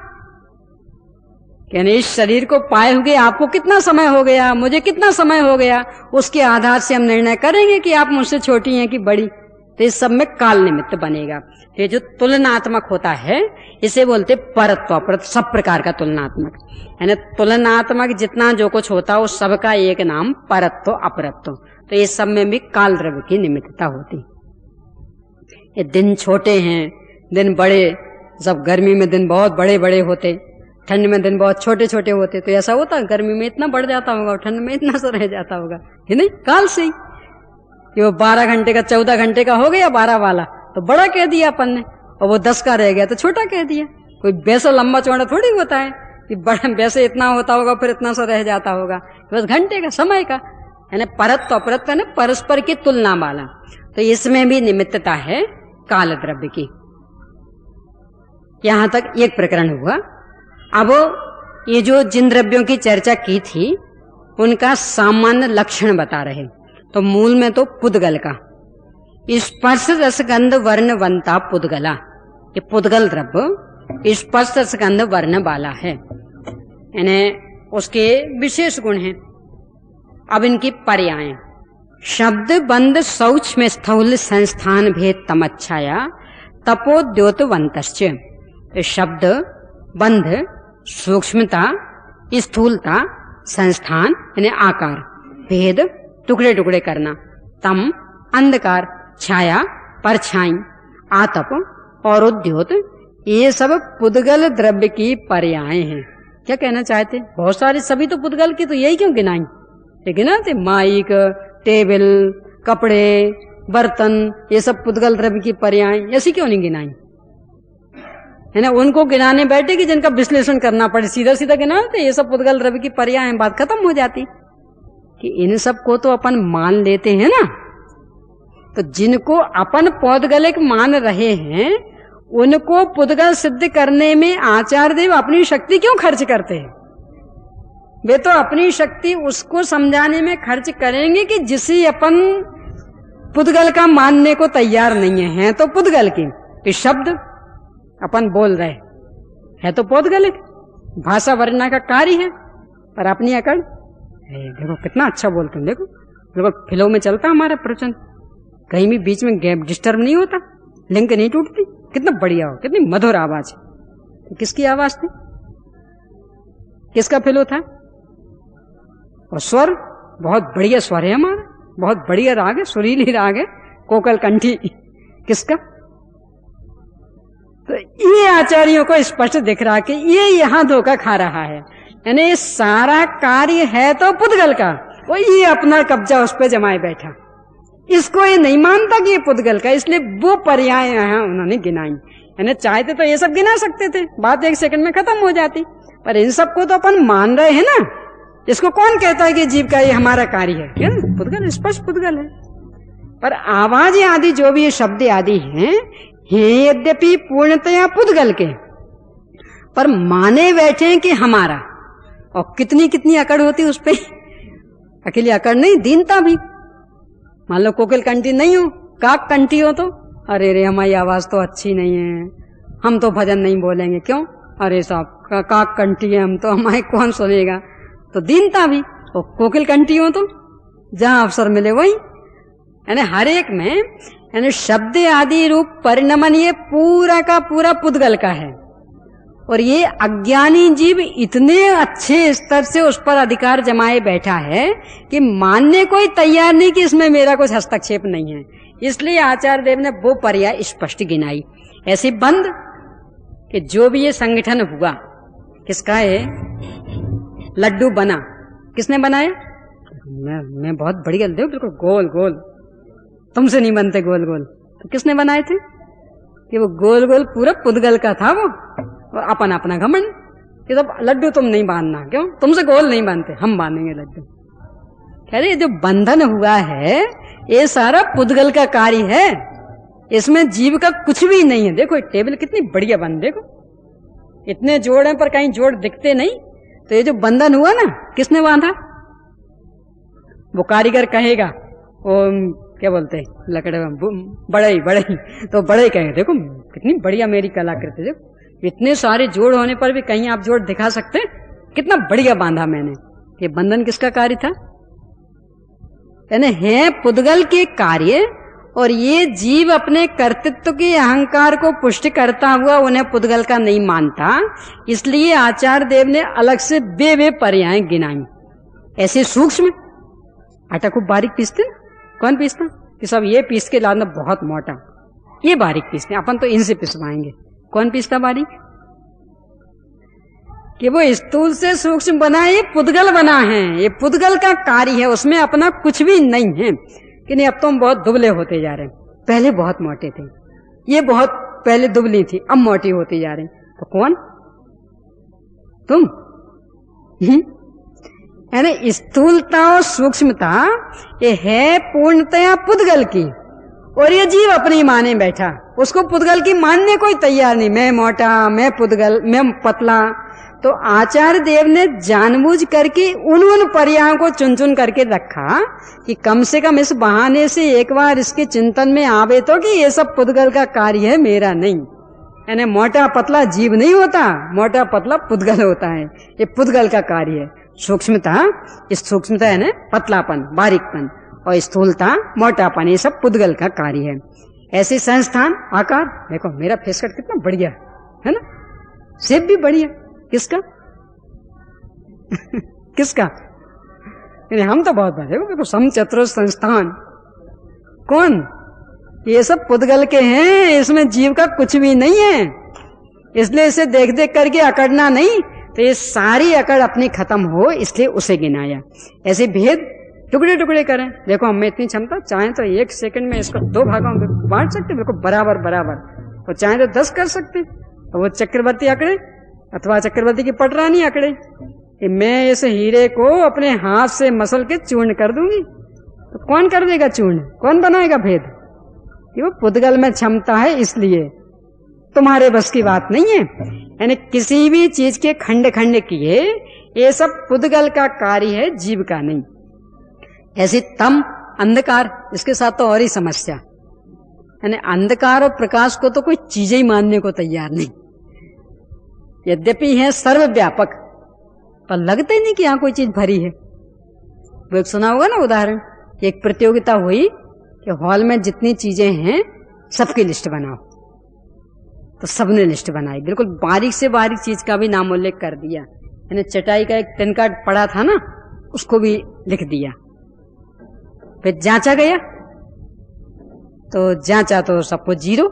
यानी इस शरीर को पाए हुए आपको कितना समय हो गया, मुझे कितना समय हो गया, उसके आधार से हम निर्णय करेंगे कि आप मुझसे छोटी हैं कि बड़ी। तो इस सब में काल निमित्त बनेगा। ये जो तुलनात्मक होता है इसे बोलते परत्व अपरत्व, सब प्रकार का तुलनात्मक। यानी तुलनात्मक जितना जो कुछ होता है उस सबका एक नाम परत्व अपरत्व। तो इस सब में भी काल द्रव्य की निमित्तता होती। ये दिन छोटे हैं, दिन बड़े, जब गर्मी में दिन बहुत बड़े बड़े होते, ठंड में दिन बहुत छोटे छोटे होते। तो ऐसा होता गर्मी में इतना बढ़ जाता होगा और ठंड में इतना सा रह जाता होगा, है नहीं, काल से ही। कि वो बारह घंटे का चौदह घंटे का हो गया बारह वाला तो बड़ा कह दिया अपन ने, और वो दस का रह गया तो छोटा कह दिया। कोई वैसा लंबा चौड़ा थोड़ी होता है कि बड़ा वैसे इतना होता होगा फिर इतना सा रह जाता होगा, बस घंटे का समय का। यानी परत्व अपरत्व ने परस्पर की तुलना वाला। तो इसमें भी निमित्तता है काल द्रव्य की। यहां तक एक प्रकरण हुआ। अब ये जो जिन द्रव्यों की चर्चा की थी उनका सामान्य लक्षण बता रहे। तो मूल में तो पुद्गल का स्पर्श रसगंध वर्ण वंता पुद्गला, ये पुद्गल द्रव्य स्पर्श रसगंध वर्ण वाला है, यानी उसके विशेष गुण हैं। अब इनकी पर्याय, शब्द बंद शौच में स्थूल संस्थान भेद तमच्छाया तपोद्योतवंतश्च। शब्द बंध सूक्ष्मता, स्थूलता, संस्थान यानी आकार, भेद टुकड़े टुकड़े करना, तम अंधकार, छाया परछाई, आतप और उद्योत, ये सब पुद्गल द्रव्य की पर्याय हैं। क्या कहना चाहते, बहुत सारे सभी तो पुद्गल की, तो यही क्यों गिनाई, ये गिनाते माइक, टेबल, कपड़े, बर्तन, ये सब पुद्गल द्रव्य की पर्याय, ऐसी क्यों नहीं गिनाई, है ना। उनको गिनाने बैठे कि जिनका विश्लेषण करना पड़े, सीधा सीधा गिनाते ये सब पुद्गल द्रव्य की पर्याय है, बात खत्म हो जाती। कि इन सब को तो अपन मान लेते हैं ना, तो जिनको अपन पौद्गलिक मान रहे हैं उनको पुद्गल सिद्ध करने में आचार्य देव अपनी शक्ति क्यों खर्च करते हैं? वे तो अपनी शक्ति उसको समझाने में खर्च करेंगे कि जिसे अपन पुद्गल का मानने को तैयार नहीं है, है तो पुद्गल की कि शब्द अपन बोल रहे है तो पौद्गलिक भाषा वर्णना का कार्य है, पर अपनी अकड़ देखो कितना अच्छा बोलते हैं, देखो बिल्कुल फ्लो में चलता हमारा प्रवचन, कहीं भी बीच में गैप डिस्टर्ब नहीं होता, लिंक नहीं टूटती, कितना बढ़िया हो, कितनी मधुर आवाज है। किसकी आवाज थी, किसका फ्लो था? और स्वर बहुत बढ़िया स्वर है हमारा, बहुत बढ़िया राग है, सुरीली राग है, कोकल कंठी, किसका? तो ये आचार्यों को स्पष्ट दिख रहा कि ये यहां धोखा खा रहा है, यानी ये सारा कार्य है तो पुद्गल का, वो ये अपना कब्जा उस पर जमाए बैठा, इसको ये नहीं मानता कि ये पुद्गल का, इसलिए वो पर्याय यहां उन्होंने गिनाई। यानी चाहते तो ये सब गिना सकते थे, बात एक सेकंड में खत्म हो जाती, पर इन सबको तो अपन मान रहे हैं ना। इसको कौन कहता है कि जीव का ये हमारा कार्य है? क्या पुद्गल, स्पष्ट पुद्गल है। पर आवाज आदि जो भी ये शब्द आदि हैं, हैं यद्यपि पूर्णतया पुद्गल के, पर माने बैठे हैं कि हमारा, और कितनी कितनी अकड़ होती उस पे, अकेली अकड़ नहीं, दीनता भी। मान लो कोकिल कंठी नहीं हो, काक कंठी हो तो अरे रे हमारी आवाज तो अच्छी नहीं है, हम तो भजन नहीं बोलेंगे, क्यों? अरे साहब का, काक कंठी है हम तो, हमारे कौन सुनेगा, तो दीनता भी। और कोकिल कंठी हो तो जहां अवसर मिले वही, यानी हर एक में यानी शब्द आदि रूप परिणमन ये पूरा का पूरा पुद्गल का है। और ये अज्ञानी जीव इतने अच्छे स्तर से उस पर अधिकार जमाए बैठा है कि मानने को ही तैयार नहीं कि इसमें मेरा कुछ हस्तक्षेप नहीं है। इसलिए आचार्य देव ने वो पर्याय स्पष्ट गिनाई। ऐसी बंद कि जो भी ये संगठन हुआ किसका है, लड्डू बना, किसने बनाया? मैं मैं बहुत बढ़िया, देखो बिल्कुल गोल गोल, तुमसे नहीं बनते गोल गोल, तो किसने बनाए थे? कि वो गोल गोल पूरा पुद्गल का था वो, और अपन अपना घमंड कि तब लड्डू तुम नहीं बांधना, क्यों? तुमसे गोल नहीं बांधते, हम बांधेंगे लड्डू। कह रहे जो बंधन हुआ है ये सारा पुद्गल का कार्य है, इसमें जीव का कुछ भी नहीं है। देखो टेबल कितनी बढ़िया बन, देखो इतने जोड़ हैं पर कहीं जोड़ दिखते नहीं, तो ये जो बंधन हुआ ना, किसने बांधा? वो कारीगर कहेगा, वो क्या बोलते हैं, लकड़े बड़े बड़े, तो बड़े कहेंगे देखो कितनी बढ़िया मेरी कलाकृति, देखो इतने सारे जोड़ होने पर भी कहीं आप जोड़ दिखा सकते, कितना बढ़िया बांधा मैंने। ये बंधन किसका कार्य था? यानी है पुद्गल के कार्य, और ये जीव अपने कर्तृत्व के अहंकार को पुष्ट करता हुआ उन्हें पुद्गल का नहीं मानता, इसलिए आचार्य देव ने अलग से बे बे पर्याय गिनाई। ऐसे सूक्ष्म आटा खूब बारीक पीसते, कौन पीसता? कि सब ये पीस के लाना बहुत मोटा, ये बारीक पीसते, अपन तो इनसे पिसवाएंगे। कौन पीसता बारीक? कि वो स्थूल से सूक्ष्म बना, ये पुद्गल बना है, ये पुद्गल का कार्य है, उसमें अपना कुछ भी नहीं है। कि नहीं अब तो हम बहुत दुबले होते जा रहे हैं, पहले बहुत मोटे थे, ये बहुत पहले दुबली थी अब मोटी होती जा रही, तो कौन? तुम। यानी स्थूलता और सूक्ष्मता ये है पूर्णतया पुद्गल की, और ये जीव अपनी माने बैठा, उसको पुद्गल की मानने कोई तैयार नहीं, मैं मोटा, मैं पुद्गल, मैं पतला। तो आचार्य देव ने जानबूझ करके उन उन पर्यायों को चुन चुन करके रखा कि कम से कम इस बहाने से एक बार इसके चिंतन में आवे तो कि ये सब पुद्गल का कार्य है, मेरा नहीं। यानी मोटा पतला जीव नहीं होता, मोटा पतला पुद्गल होता है, ये पुद्गल का कार्य है। सूक्ष्मता, इस सूक्ष्मता है ना पतलापन, बारीकपन, और स्थूलता, मोटापन, ये सब पुद्गल का कार्य है। ऐसे संस्थान आकार, देखो मेरा फेस कट कितना बढ़िया है ना, शेप भी बढ़िया, किसका? किसका? हम तो बहुत बड़े, देखो समचतुर संस्थान, कौन? ये सब पुद्गल के हैं, इसमें जीव का कुछ भी नहीं है, इसलिए इसे देख देख करके अकड़ना नहीं, तो ये सारी अकड़ अपनी खत्म हो, इसलिए उसे गिनाया। ऐसे भेद टुकड़े टुकड़े करें, देखो हमें इतनी क्षमता, चाहे तो एक सेकंड में इसको दो भागों में बांट सकते, बिल्कुल बराबर बराबर, और चाहे तो दस कर सकते, और वो चक्रवर्ती अकड़े अथवा चक्रवर्ती की पटरानी अकड़े, कि मैं इस हीरे को अपने हाथ से मसल के चूर्ण कर दूंगी। तो कौन कर देगा चूर्ण, कौन बनाएगा भेद? कि वो पुद्गल में क्षमता है, इसलिए तुम्हारे बस की बात नहीं है। यानी किसी भी चीज के खंड खंड किए, ये सब पुद्गल का कार्य है, जीव का नहीं। ऐसे तम अंधकार, इसके साथ तो और ही समस्या। यानी अंधकार और प्रकाश को तो कोई चीजें ही मानने को तैयार नहीं। यद्यपि है सर्वव्यापक, पर लगता ही नहीं कि यहां कोई चीज भरी है। वो एक सुना होगा ना उदाहरण, एक प्रतियोगिता हुई कि हॉल में जितनी चीजें हैं सबकी लिस्ट बनाओ। तो सबने लिस्ट बनाई, बिल्कुल बारीक से बारीक चीज का भी नाम उल्लेख कर दिया। यानी चटाई का एक तिनका पड़ा था ना, उसको भी लिख दिया। फिर जांचा गया, तो जांचा तो सबको जीरो।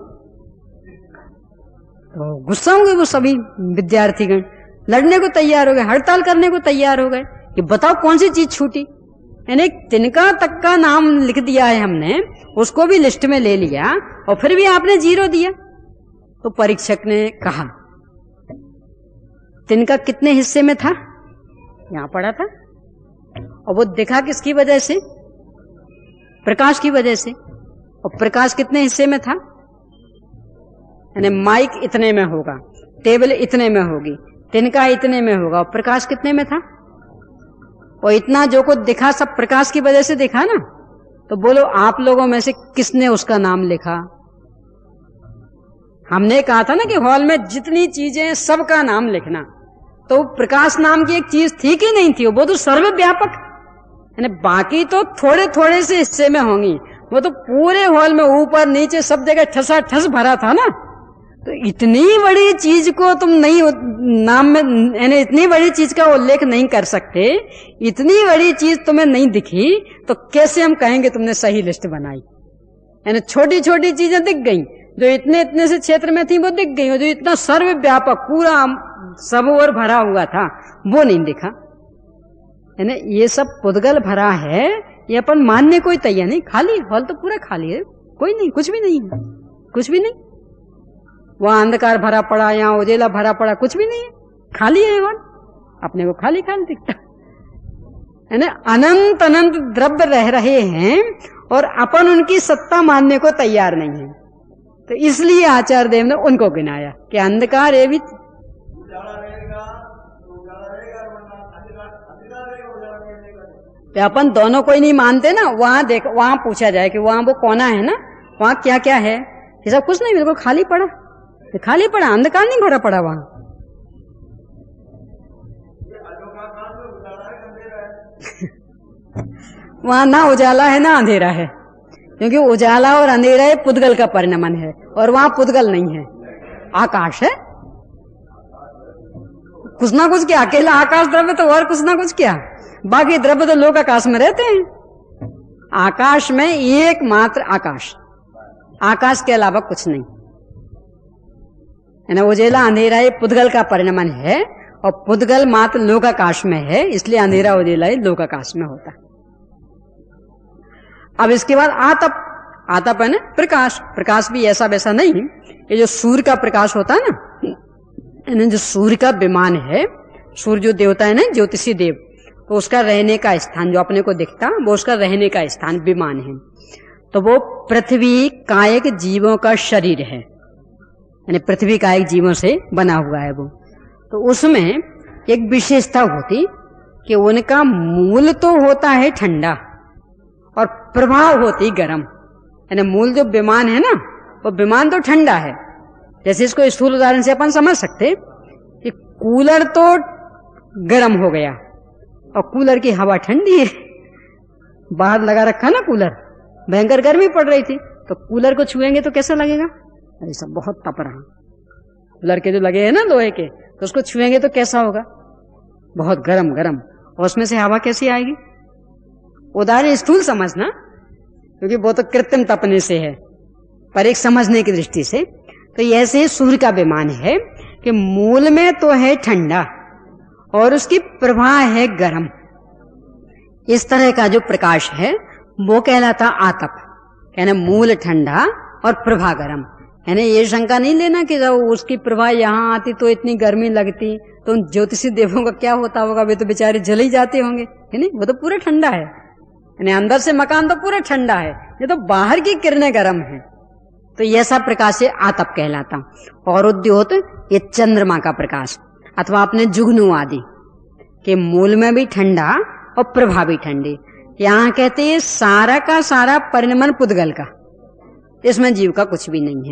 तो गुस्सा हो गए वो सभी विद्यार्थीगण, लड़ने को तैयार हो गए, हड़ताल करने को तैयार हो गए कि बताओ कौन सी चीज छूटी। यानी तिनका तक का नाम लिख दिया है हमने, उसको भी लिस्ट में ले लिया और फिर भी आपने जीरो दिया। तो परीक्षक ने कहा तिनका कितने हिस्से में था? यहां पड़ा था। और वो दिखा किसकी वजह से? प्रकाश की वजह से। और प्रकाश कितने हिस्से में था? यानी माइक इतने में होगा, टेबल इतने में होगी, तिनका इतने में होगा, और प्रकाश कितने में था? और इतना जो कुछ दिखा सब प्रकाश की वजह से दिखा ना। तो बोलो आप लोगों में से किसने उसका नाम लिखा? हमने कहा था ना कि हॉल में जितनी चीजें हैं सबका नाम लिखना। तो प्रकाश नाम की एक चीज थी कि नहीं थी? वो तो सर्वव्यापक, यानी बाकी तो थोड़े थोड़े से हिस्से में होंगी, वो तो पूरे हॉल में ऊपर नीचे सब जगह ठसा ठस भरा था ना। तो इतनी बड़ी चीज को तुम नहीं नाम में, यानी इतनी बड़ी चीज का उल्लेख नहीं कर सकते, इतनी बड़ी चीज तुम्हें नहीं दिखी, तो कैसे हम कहेंगे तुमने सही लिस्ट बनाई? यानी छोटी छोटी चीजें दिख गई, जो इतने इतने से क्षेत्र में थी वो दिख गई, और जो इतना सर्वव्यापक पूरा सब ओर भरा हुआ था वो नहीं दिखा। यानी ये सब पुद्गल भरा है, ये अपन मानने कोई तैयार नहीं। खाली हॉल तो पूरा खाली है, कोई नहीं, कुछ भी नहीं है, कुछ भी नहीं। वहां अंधकार भरा पड़ा, यहाँ उजेला भरा पड़ा, कुछ भी नहीं है, खाली है हॉल। अपने को खाली खाली दिखता है ना। अनंत अनंत द्रव्य रह रहे हैं और अपन उनकी सत्ता मानने को तैयार नहीं है। तो इसलिए आचार्य देव ने उनको गिनाया कि अंधकार है भी। तो अपन दोनों कोई नहीं मानते ना। वहां देख, वहां पूछा जाए कि वहां वो कोना है ना, वहां क्या क्या है? ये सब कुछ नहीं, बिल्कुल खाली पड़ा, खाली पड़ा, अंधकार नहीं भरा पड़ा वहां। वहां ना उजाला है ना अंधेरा है, क्योंकि उजाला और अंधेरा है पुद्गल का परिणमन है, और वहां पुद्गल नहीं है, आकाश है। कुछ ना कुछ क्या, अकेला आकाश द्रव्य तो और कुछ ना कुछ क्या, बाकी द्रव्य तो लोग आकाश में रहते हैं। आकाश में एकमात्र आकाश, आकाश के अलावा कुछ नहीं। यानी उजेला अंधेरा ये पुद्गल का परिणमन है, और पुद्गल मात्र लोकाकाश में है, इसलिए अंधेरा उजेला ही लोकाकाश में होता। अब इसके बाद आतप, आतप है ना प्रकाश। प्रकाश भी ऐसा वैसा नहीं, ये जो सूर्य का प्रकाश होता है ना, जो सूर्य का विमान है, सूर्य जो देवता है ना ज्योतिषी देव, तो उसका रहने का स्थान जो अपने को दिखता, वो उसका रहने का स्थान विमान है। तो वो पृथ्वी कायिक जीवों का शरीर है, यानी पृथ्वी कायिक जीवों से बना हुआ है वो। तो उसमें एक विशेषता होती कि उनका मूल तो होता है ठंडा और प्रभाव होती गर्म। यानी मूल जो विमान है ना, वो विमान तो ठंडा है। जैसे इसको स्थूल उदाहरण से अपन समझ सकते कि कूलर तो गर्म हो गया और कूलर की हवा ठंडी है। बाहर लगा रखा ना कूलर, भयंकर गर्मी पड़ रही थी, तो कूलर को छुएंगे तो कैसा लगेगा? अरे सब बहुत तप रहा। कूलर के जो लगे हैं ना लोहे के, तो उसको छुएंगे तो कैसा होगा? बहुत गरम गरम। और उसमें से हवा कैसी आएगी? उदाहरण स्थूल समझना, क्योंकि वो तो कृत्रिम तपने से है, पर एक समझने की दृष्टि से। तो ऐसे सूर्य का विमान है कि मूल में तो है ठंडा और उसकी प्रभा है गर्म। इस तरह का जो प्रकाश है वो कहलाता आतप, यानी मूल ठंडा और प्रभा गर्म। यानी ये शंका नहीं लेना कि जब उसकी प्रभा यहाँ आती तो इतनी गर्मी लगती, तो उन ज्योतिषी देवों का क्या होता होगा, वे तो बेचारे जल ही जाते होंगे, है नहीं? वो तो पूरा ठंडा है, यानी अंदर से मकान तो पूरा ठंडा है, ये तो बाहर की किरणें गर्म है। तो ये सब प्रकाश से आतप कहलाता। और उद्योत ये चंद्रमा का प्रकाश, अथवा अपने जुगनू आदि के मूल में भी ठंडा और प्रभा भी ठंडी। यहाँ कहते हैं सारा का सारा परिणमन पुद्गल का, इसमें जीव का कुछ भी नहीं है।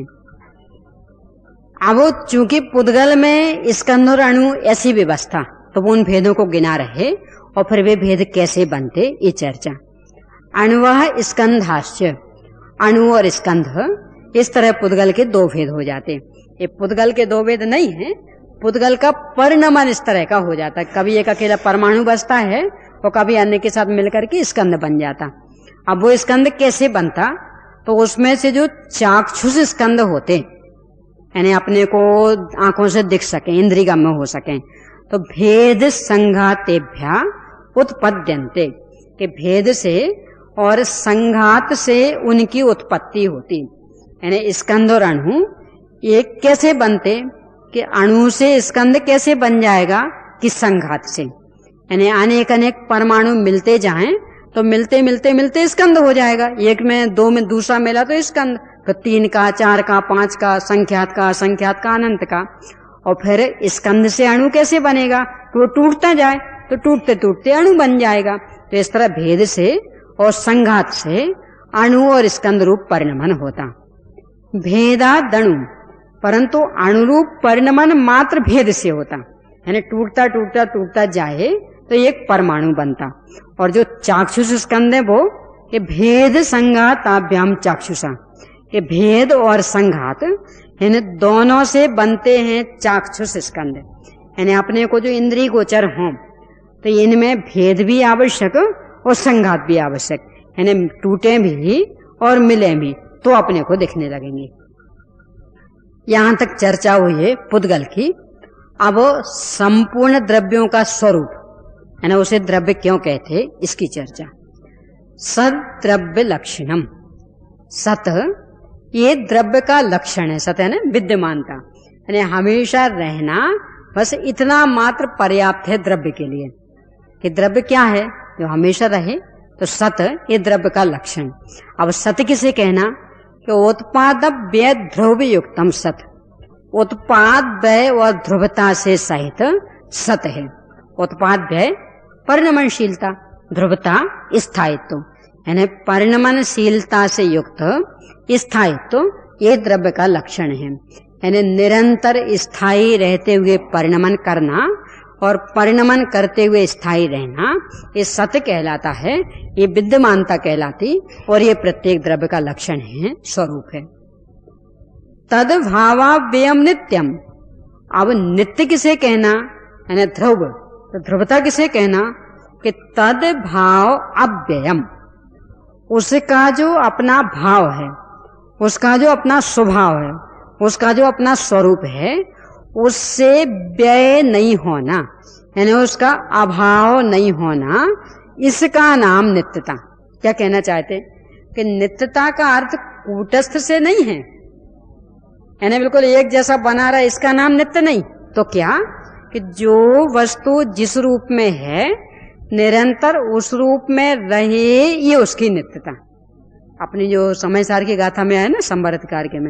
अब चूंकि पुद्गल में स्कंध और अणु ऐसी व्यवस्था, तो वो उन भेदों को गिना रहे और फिर वे भेद कैसे बनते ये चर्चा। अणुवः स्कंधाश्च, अणु और स्कंध, इस तरह पुद्गल के दो भेद हो जाते। ये पुद्गल के दो भेद नहीं है, पुद्गल का परिणमन इस तरह का हो जाता है, कभी एक अकेला परमाणु बचता है और कभी अन्य के साथ मिलकर के स्कंद बन जाता। अब वो स्कंद कैसे बनता, तो उसमें से जो चाक्षुष स्कंद होते, यानी अपने को आंखों से दिख सके, इंद्रियगम्य हो सके, तो भेद संघातेभ्या उत्पद्यन्ते, के भेद से और संघात से उनकी उत्पत्ति होती। यानी स्कंद और अणु ये कैसे बनते, कि अणु से स्कंद कैसे बन जाएगा, कि संघात से, यानी अनेक अनेक परमाणु मिलते जाएं तो मिलते मिलते मिलते स्कंद हो जाएगा। एक में दो में दूसरा मिला तो स्कंद, तो तीन का, चार का, पांच का, संख्यात का, असंख्यात का, अनंत का। और फिर स्कंद से अणु कैसे बनेगा, कि वो टूटता जाए तो टूटते टूटते अणु बन जाएगा। तो इस तरह भेद से और संघात से अणु और स्कंद रूप परिणमन होता। भेदादणु, परंतु अणुरूप परिणमन मात्र भेद से होता, यानी टूटता टूटता टूटता जाए तो एक परमाणु बनता। और जो चाक्षुष स्कंद है वो ये भेद संघाताभ्याम चाक्षुषा, ये भेद और संघात यानी दोनों से बनते हैं चाक्षुष स्कंद। यानी अपने को जो इंद्रिय गोचर हों तो इनमें भेद भी आवश्यक और संघात भी आवश्यक, यानी टूटे भी और मिले भी तो अपने को दिखने लगेंगे। यहां तक चर्चा हुई है पुद्गल की। अब संपूर्ण द्रव्यों का स्वरूप, यानी उसे द्रव्य क्यों कहते, इसकी चर्चा। सत द्रव्य लक्षणम, सत ये द्रव्य का लक्षण है, सत है ना विद्यमानता, यानी हमेशा रहना, बस इतना मात्र पर्याप्त है द्रव्य के लिए कि द्रव्य क्या है, जो हमेशा रहे, तो सत ये द्रव्य का लक्षण। अब सत किसे कहना, कि उत्पाद व्यय ध्रुव युक्तम सत, उत्पाद व्यय और ध्रुवता से सहित सत है। उत्पाद व्यय परिणमनशीलता, ध्रुवता स्थायित्व, यानी परिणमनशीलता से युक्त स्थायित्व ये द्रव्य का लक्षण है। यानी निरंतर स्थायी रहते हुए परिणमन करना और परिणमन करते हुए स्थायी रहना, ये सत्य कहलाता है, ये विद्यमानता कहलाती, और ये प्रत्येक द्रव्य का लक्षण है, स्वरूप है। तद भावाव्ययम नित्यम, अब नित्य किसे कहना, यानी ध्रुव, तो ध्रुवता किसे कहना, कि तद भाव अव्ययम, उसका जो अपना भाव है, उसका जो अपना स्वभाव है, उसका जो अपना स्वरूप है, उससे व्यय नहीं होना, यानी उसका अभाव नहीं होना, इसका नाम नित्यता। क्या कहना चाहते, कि नित्यता का अर्थ कूटस्थ से नहीं है, यानी बिल्कुल एक जैसा बना रहा, इसका नाम नित्य नहीं। तो क्या, कि जो वस्तु जिस रूप में है निरंतर उस रूप में रहे, ये उसकी नित्यता। अपनी जो समय सार की गाथा में है ना, संवरतकार के में,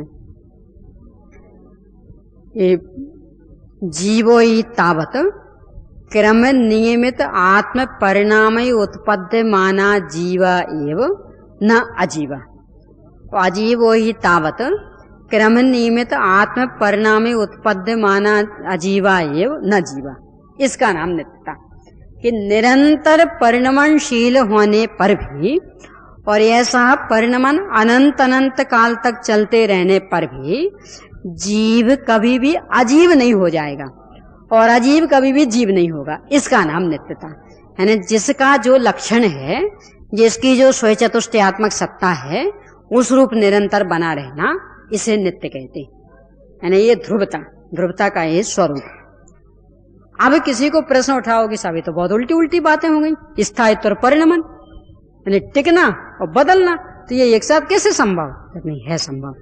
ये जीवो ही तावत क्रम नियमित आत्म परिणाम उत्पद्यमाना जीवा एव न अजीवा, अजीवो ही तावत क्रम नियमित आत्म परिणाम उत्पद्यमाना अजीवा एव न जीवा, इसका नाम नित्यता। कि निरंतर परिणमनशील होने पर भी, और ऐसा परिणमन अनंत अनंत काल तक चलते रहने पर भी, जीव कभी भी अजीव नहीं हो जाएगा और अजीव कभी भी जीव नहीं होगा, इसका नाम नित्यता। यानी जिसका जो लक्षण है, जिसकी जो स्वचतुष्टयात्मक सत्ता है, उस रूप निरंतर बना रहना, इसे नित्य कहते हैं। यानी ये ध्रुवता, ध्रुवता का ये स्वरूप। अब किसी को प्रश्न उठाओ कि सभी तो बहुत उल्टी उल्टी बातें हो गई, स्थायित्व और परिणमन, यानी टिकना और बदलना, तो ये एक साथ कैसे संभव, नहीं है संभव।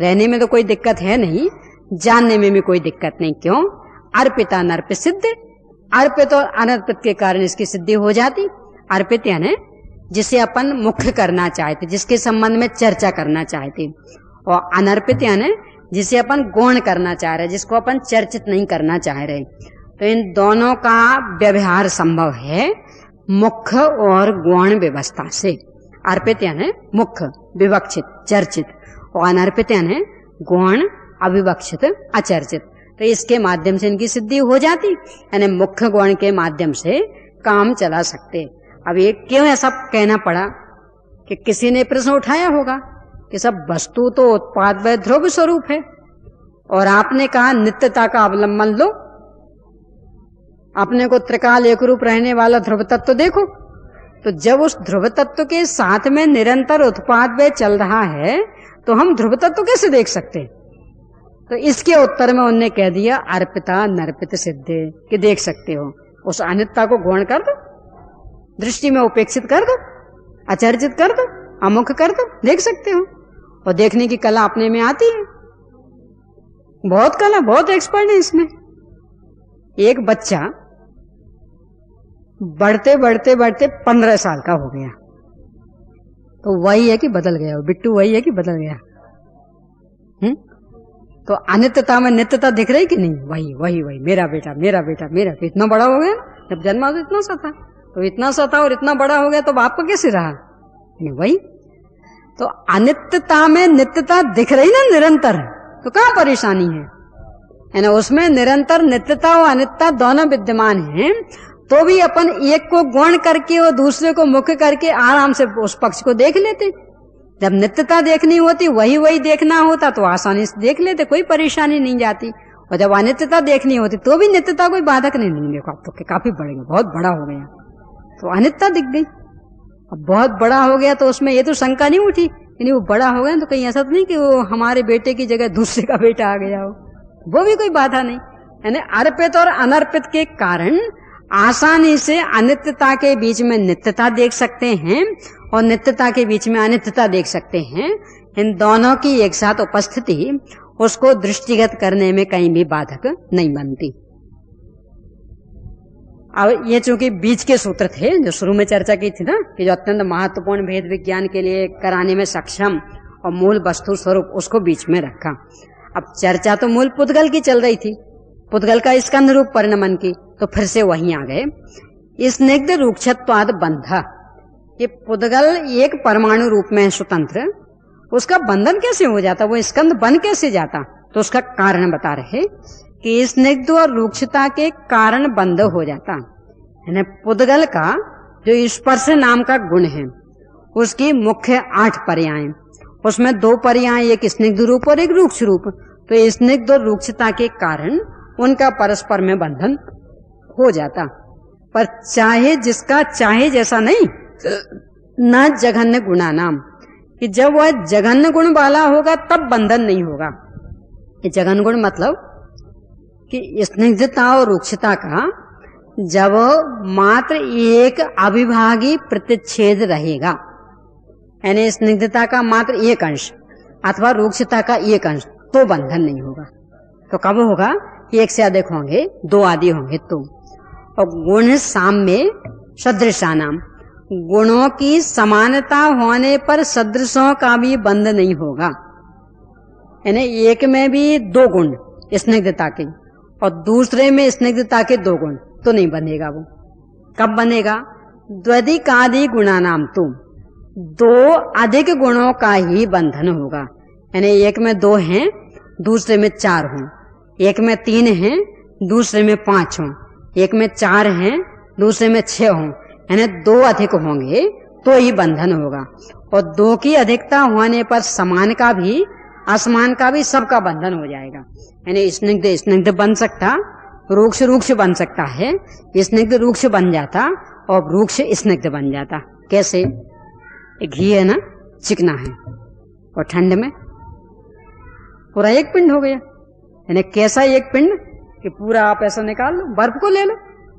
रहने में तो कोई दिक्कत है नहीं, जानने में भी कोई दिक्कत नहीं। क्यों? अर्पिता नर्पित सिद्ध, अर्पित और अनर्पित के कारण इसकी सिद्धि हो जाती। अर्पित यानी जिसे अपन मुख्य करना चाहते, जिसके संबंध में चर्चा करना चाहते, और अनर्पित यानी जिसे अपन गौण करना चाह रहे, जिसको अपन चर्चित नहीं करना चाह रहे। तो इन दोनों का व्यवहार संभव है मुख्य और गौण व्यवस्था से। अर्पित यानी मुख्य, विवक्षित, चर्चित, और अनर्पित यानी गौण, अविवक्षित, अचर्चित। तो इसके माध्यम से इनकी सिद्धि हो जाती, यानी मुख्य गौण के माध्यम से काम चला सकते। अब ये क्यों ऐसा कहना पड़ा कि किसी ने प्रश्न उठाया होगा कि सब वस्तु तो उत्पाद व ध्रुव स्वरूप है, और आपने कहा नित्यता का अवलंबन लो, अपने को त्रिकाल एक रूप रहने वाला ध्रुव तत्व देखो। तो जब उस ध्रुव तत्व के साथ में निरंतर उत्पाद व चल रहा है तो हम ध्रुव तत्व कैसे देख सकते? तो इसके उत्तर में उन्होंने कह दिया अर्पिता नर्पित सिद्धे, कि देख सकते हो। उस अनित्यता को गौण कर दो, दृष्टि में उपेक्षित कर दो, अचर्चित कर दो, अमुख कर दो, देख सकते हो। और देखने की कला अपने में आती है, बहुत कला, बहुत एक्सपर्ट है इसमें। एक बच्चा बढ़ते बढ़ते बढ़ते पंद्रह साल का हो गया, तो वही है कि बदल गया, बिट्टू वही है कि बदल गया? हम्म तो अनित्यता में नित्यता दिख रही कि नहीं? वही वही वही मेरा बेटा, मेरा बेटा, मेरा बेटा। इतना बड़ा हो गया ना, जब जन्मा तो इतना सा था, तो इतना सा था और इतना बड़ा हो गया, तो बाप का कैसे रहा? नहीं वही। तो अनित्यता में नित्यता दिख रही ना निरंतर, तो कहाँ परेशानी है? है ना, उसमें निरंतर नित्यता और अनित्यता दोनों विद्यमान हैं, तो भी अपन एक को गौण करके और दूसरे को मुख्य करके आराम से उस पक्ष को देख लेते। जब नित्यता देखनी होती, वही वही देखना होता, तो आसानी से देख लेते, कोई परेशानी नहीं जाती। और जब अनित्यता देखनी होती तो भी नित्यता कोई बाधक नहीं। नहीं देखो आप तो काफी बढ़ गया, बहुत बड़ा हो गया, तो अनित्यता दिख गई। अब बहुत बड़ा हो गया तो उसमें ये तो शंका नहीं उठी, यानी वो बड़ा हो गया तो कहीं ऐसा तो नहीं कि वो हमारे बेटे की जगह दूसरे का बेटा आ गया हो, वो भी कोई बाधा नहीं। यानी अर्पित और अनर्पित के कारण आसानी से अनित्यता के बीच में नित्यता देख सकते हैं और नित्यता के बीच में अनित्यता देख सकते हैं। इन दोनों की एक साथ उपस्थिति उसको दृष्टिगत करने में कहीं भी बाधक नहीं बनती। अब ये चूंकि बीच के सूत्र थे जो शुरू में चर्चा की थी ना, कि जो अत्यंत महत्वपूर्ण भेद विज्ञान के लिए कराने में सक्षम और मूल वस्तु स्वरूप, उसको बीच में रखा। अब चर्चा तो मूल पुद्गल की चल रही थी, पुद्गल का स्कंध रूप परिणमन की, तो फिर से वहीं आ गए। स्निग्ध रूक्षत्वाद बंधा, ये पुद्गल एक परमाणु रूप में स्वतंत्र, उसका बंधन कैसे हो जाता, वो स्कंध बन कैसे जाता? तो उसका कारण बता रहे कि स्निग्ध और रूक्षता के कारण बंध हो जाता। यानी पुद्गल का जो स्पर्श नाम का गुण है, उसकी मुख्य आठ पर्याय, उसमें दो पर्याय, एक स्निग्ध रूप और एक रूक्ष रूप। तो स्निग्ध और रूक्षता के कारण उनका परस्पर में बंधन हो जाता। पर चाहे जिसका चाहे जैसा नहीं, न जघन्य गुणा नाम, कि जब वह जघन्य गुण वाला होगा तब बंधन नहीं होगा। ये जघन्य गुण मतलब कि स्निग्धता और रूक्षता का जब मात्र एक अविभागी प्रतिच्छेद रहेगा, यानी स्निग्धता का मात्र एक अंश अथवा रूक्षता का एक अंश, तो बंधन नहीं होगा। तो कब होगा? एक से अधिक होंगे, दो आदि होंगे तो। और गुण साम्य सदृशा नाम, गुणों की समानता होने पर सदृशों का भी बंध नहीं होगा। यानी एक में भी दो गुण स्निग्धता के और दूसरे में स्निग्धता के दो गुण, तो नहीं बनेगा। वो कब बनेगा? द्वधिकादि गुणा नाम, तो दो अधिक गुणों का ही बंधन होगा। यानी एक में दो हैं, दूसरे में चार हों, एक में तीन हैं, दूसरे में पांच हों, एक में चार हैं, दूसरे में छह हों, यानी दो अधिक होंगे तो ही बंधन होगा। और दो की अधिकता होने पर समान का भी असमान का भी सबका बंधन हो जाएगा। यानी स्निग्ध स्निग्ध बन सकता, रूक्ष रूक्ष बन सकता है, स्निग्ध रूक्ष बन जाता और रूक्ष स्निग्ध बन जाता। कैसे? घी है ना, चिकना है और ठंड में पूरा एक पिंड हो गया। यानी कैसा एक पिंड कि पूरा आप ऐसा निकाल लो, बर्फ को ले लो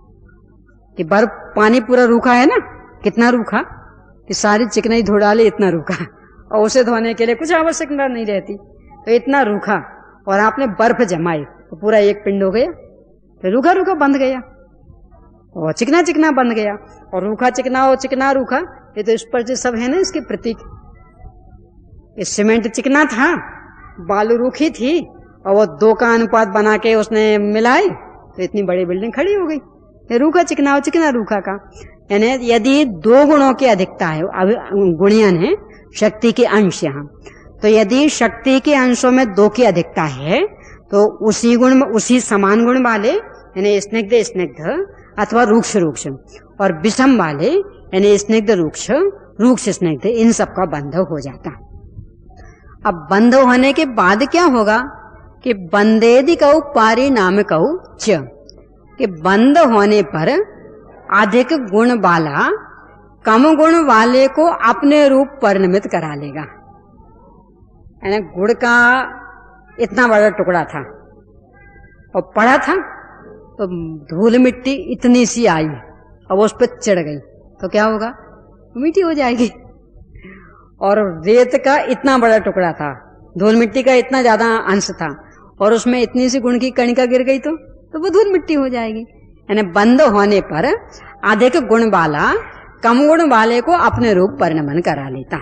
कि बर्फ, पानी पूरा रूखा है ना, कितना रूखा कि सारी चिकनाई धो डाले, इतना रूखा, और उसे धोने के लिए कुछ आवश्यकता नहीं रहती। तो इतना रूखा, और आपने बर्फ जमाई तो पूरा एक पिंड हो गया, तो रूखा रूखा बंध गया, और चिकना चिकना बंध गया। और रूखा चिकना और चिकना रूखा, ये तो स्पर्श सब है ना इसके प्रतीक। ये सीमेंट चिकना था, बालू रूखी थी, और वो दो का अनुपात बना के उसने मिलाई तो इतनी बड़ी बिल्डिंग खड़ी हो गई। ये रूखा चिकना और चिकना रूखा का, यानी यदि दो गुणों की अधिकता है, अब गुणियन है शक्ति के अंश यहाँ, तो यदि शक्ति के अंशों में दो की अधिकता है तो उसी गुण में, उसी समान गुण वाले यानी स्निग्ध स्निग्ध अथवा रूक्ष रूक्ष, और विषम वाले यानी स्निग्ध रूक्ष रूक्ष स्निग्ध, इन सब का बंध हो जाता। अब बंध होने के बाद क्या होगा कि बंदेदि कऊ पारिणाम कऊ च, कि बंद होने पर अधिक गुण वाला कम गुण वाले को अपने रूप परिणमित करा लेगा। यानी गुड़ का इतना बड़ा टुकड़ा था और पड़ा था, तो धूल मिट्टी इतनी सी आई और वो उस पर चढ़ गई तो क्या होगा, मिट्टी हो जाएगी। और रेत का इतना बड़ा टुकड़ा था, धूल मिट्टी का इतना ज्यादा अंश था, और उसमें इतनी सी गुण की कणिका गिर गई तो तो वो धूल मिट्टी हो जाएगी। यानी बंद होने पर अधिक गुण वाला कम गुण वाले को अपने रूप परिणमन करा लेता।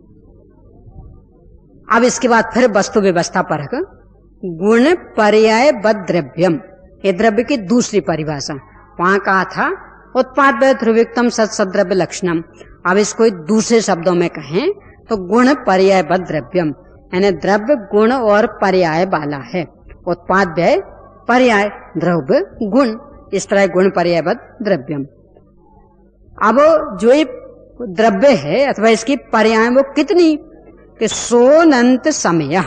अब इसके बाद फिर वस्तु व्यवस्था परक गुण पर्याय बद द्रव्यम, ये द्रव्य की दूसरी परिभाषा। वहां कहा था उत्पाद ध्रुविक्तम सत्सद्रव्य लक्षणम, अब इसको दूसरे शब्दों में कहें तो गुण पर्याय बद द्रव्यम, यानी द्रव्य गुण और पर्याय वाला है। उत्पाद व्यय पर्याय द्रव्य गुण, इस तरह गुण पर्याय बद द्रव्यम। अब जो ये द्रव्य है अथवा इसकी पर्याय वो कितनी, कि सोनंत समय,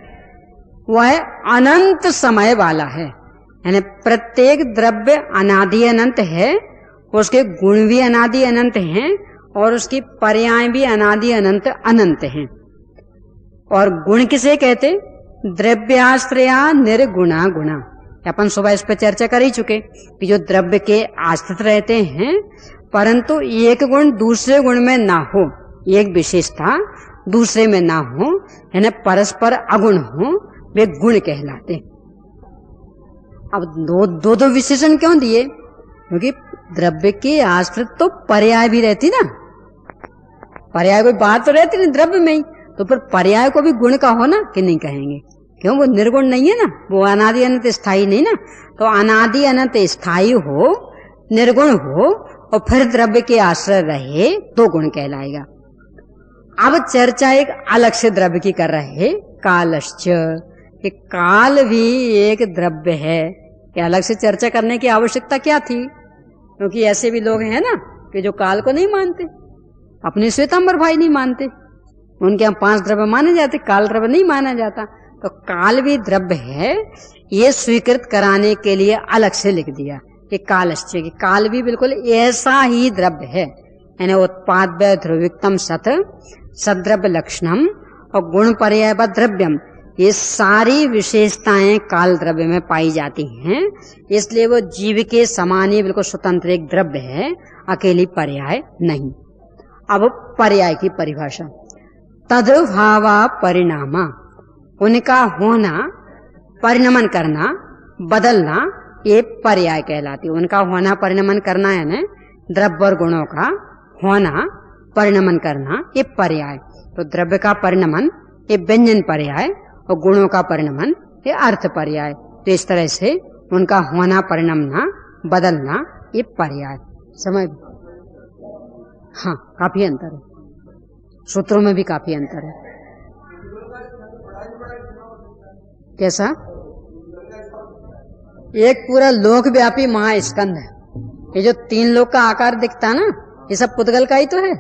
वह अनंत समय वाला है। यानी प्रत्येक द्रव्य अनादि अनंत है, उसके गुण भी अनादि अनंत हैं और उसकी पर्याय भी अनादि अनंत अनंत हैं। और गुण किसे कहते, द्रव्याश्रया निर्गुणा गुणा। अपन सुबह इस पर चर्चा कर ही चुके कि जो द्रव्य के आश्रित रहते हैं परंतु एक गुण दूसरे गुण में ना हो, एक विशेषता दूसरे में ना हो, यानी परस्पर अगुण हो, वे गुण कहलाते। अब दो दो, दो विशेषण क्यों दिए, क्योंकि द्रव्य के आश्रित तो पर्याय भी रहती ना, पर्याय कोई बात तो रहती नहीं द्रव्य में ही, तो फिर पर्याय को भी गुण का हो ना कि नहीं कहेंगे, क्यों, वो निर्गुण नहीं है ना, वो अनादि अनंत स्थायी नहीं ना। तो अनादि अनंत स्थायी हो, निर्गुण हो और फिर द्रव्य के आश्रय रहे तो गुण कहलाएगा। अब चर्चा एक अलग से द्रव्य की कर रहे हैं, कालश्च, कि काल भी एक द्रव्य है। कि अलग से चर्चा करने की आवश्यकता क्या थी, क्योंकि ऐसे भी लोग हैं ना कि जो काल को नहीं मानते, अपने श्वेतांबर भाई नहीं मानते, उनके यहाँ पांच द्रव्य माने जाते, काल द्रव्य नहीं माना जाता। तो काल भी द्रव्य है, ये स्वीकृत कराने के लिए अलग से लिख दिया कि कालश्च, कि काल भी बिल्कुल ऐसा ही द्रव्य है। यानी उत्पाद ध्रुविक्तम सत सद्रव्य लक्षणम और गुण पर्याय द्रव्यम, ये सारी विशेषताएं काल द्रव्य में पाई जाती हैं, इसलिए वो जीव के समान ही बिल्कुल स्वतंत्र एक द्रव्य है, अकेली पर्याय नहीं। अब पर्याय की परिभाषा, तद्भावा परिणामा, उनका होना, परिणमन करना, बदलना, ये पर्याय कहलाती है। उनका होना परिणमन करना यानी द्रव्य और गुणों का होना परिणमन करना, ये पर्याय। तो द्रव्य का परिणमन ये व्यंजन पर्याय और गुणों का परिणमन ये अर्थ पर्याय। तो इस तरह से उनका होना, परिणमना, बदलना, ये पर्याय। समझ, हाँ काफी अंतर है, सूत्रों में भी काफी अंतर है। कैसा, एक पूरा लोकव्यापी महास्कंध है, ये जो तीन लोक का आकार दिखता है ना, ये सब पुद्गल का ही तो है,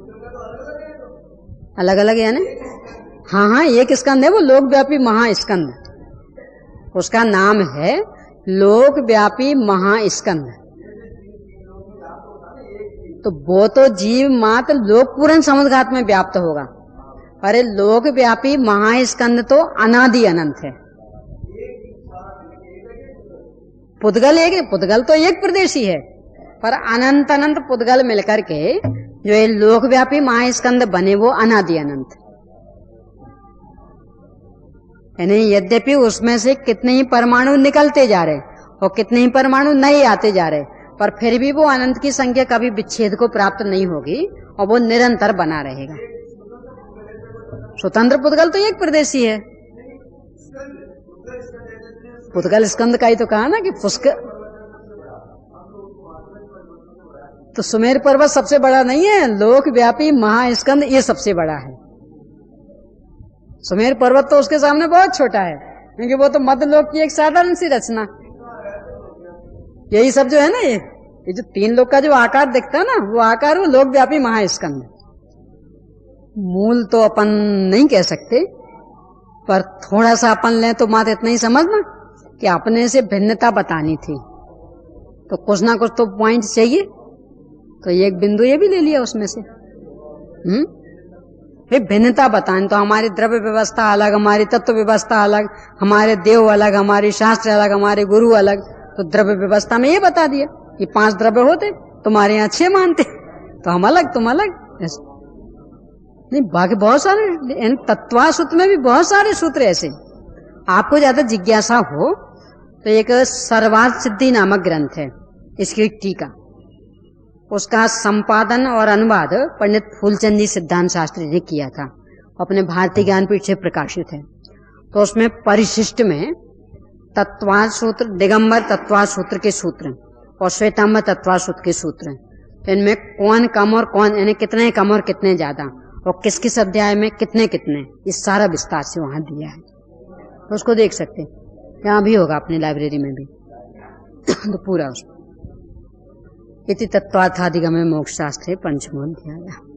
अलग अलग है ना। हाँ हाँ एक स्कंद है वो लोकव्यापी महास्कंद, उसका नाम है लोकव्यापी महास्कंद। तो वो तो जीव मात्र लोक पूर्ण समुद्घात में व्याप्त होगा, अरे लोकव्यापी महास्कंद तो अनादि अनंत है। पुद्गल एक, पुद्गल तो एक प्रदेशी है, पर अनंत अनंत पुद्गल मिलकर के जो ये लोकव्यापी महास्कंद बने वो अनादि अनंत। यानी यद्यपि उसमें से कितने ही परमाणु निकलते जा रहे और कितने ही परमाणु नहीं आते जा रहे, पर फिर भी वो अनंत की संख्या कभी विच्छेद को प्राप्त नहीं होगी और वो निरंतर बना रहेगा। स्वतंत्र पुद्गल तो एक प्रदेशी है। पुद्गल स्कंद का ही तो कहा ना कि पुष्क, तो सुमेर पर्वत सबसे बड़ा नहीं है, लोकव्यापी महास्कंद ये सबसे बड़ा है। सुमेर पर्वत तो उसके सामने बहुत छोटा है, क्योंकि वो तो मध्यलोक की एक साधारण सी रचना। यही सब जो है ना, ये ये जो तीन लोक का जो आकार दिखता है ना, वो आकार वो लोकव्यापी महास्कंद। मूल तो अपन नहीं कह सकते, पर थोड़ा सा अपन लें तो मात्र इतना ही समझना कि अपने से भिन्नता बतानी थी, तो कुछ ना कुछ तो पॉइंट चाहिए, तो एक बिंदु ये भी ले लिया उसमें से। हम्म भिन्नता बताएं तो हमारी द्रव्य व्यवस्था अलग, हमारी तत्व व्यवस्था अलग, हमारे देव अलग, हमारी शास्त्र अलग, हमारे गुरु अलग। तो द्रव्य व्यवस्था में ये बता दिया कि पांच द्रव्य होते, तुम्हारे यहाँ छह मानते, तो हम अलग तुम अलग। नहीं, बाकी बहुत सारे तत्वा सूत्र में भी बहुत सारे सूत्र ऐसे। आपको ज्यादा जिज्ञासा हो तो एक सर्वार्थ सिद्धि नामक ग्रंथ है, इसकी टीका, उसका संपादन और अनुवाद पंडित फूलचंद जी सिद्धांत शास्त्री ने किया था, अपने भारतीय ज्ञानपीठ से प्रकाशित है। तो उसमें परिशिष्ट में तत्वार्थ सूत्र, दिगंबर तत्वार्थ सूत्र के सूत्र और श्वेतांबर तत्वार्थ सूत्र के सूत्र, तो इनमें कौन कम और कौन, यानी कितने कम और कितने ज्यादा, और किस किस अध्याय में कितने कितने, इस सारा विस्तार से वहां दिया है, तो उसको देख सकते। यहाँ भी होगा अपनी लाइब्रेरी में भी तो पूरा उसको। इति तत्वार्थाधिगमे मोक्ष शास्त्रे पंचमो अध्याय।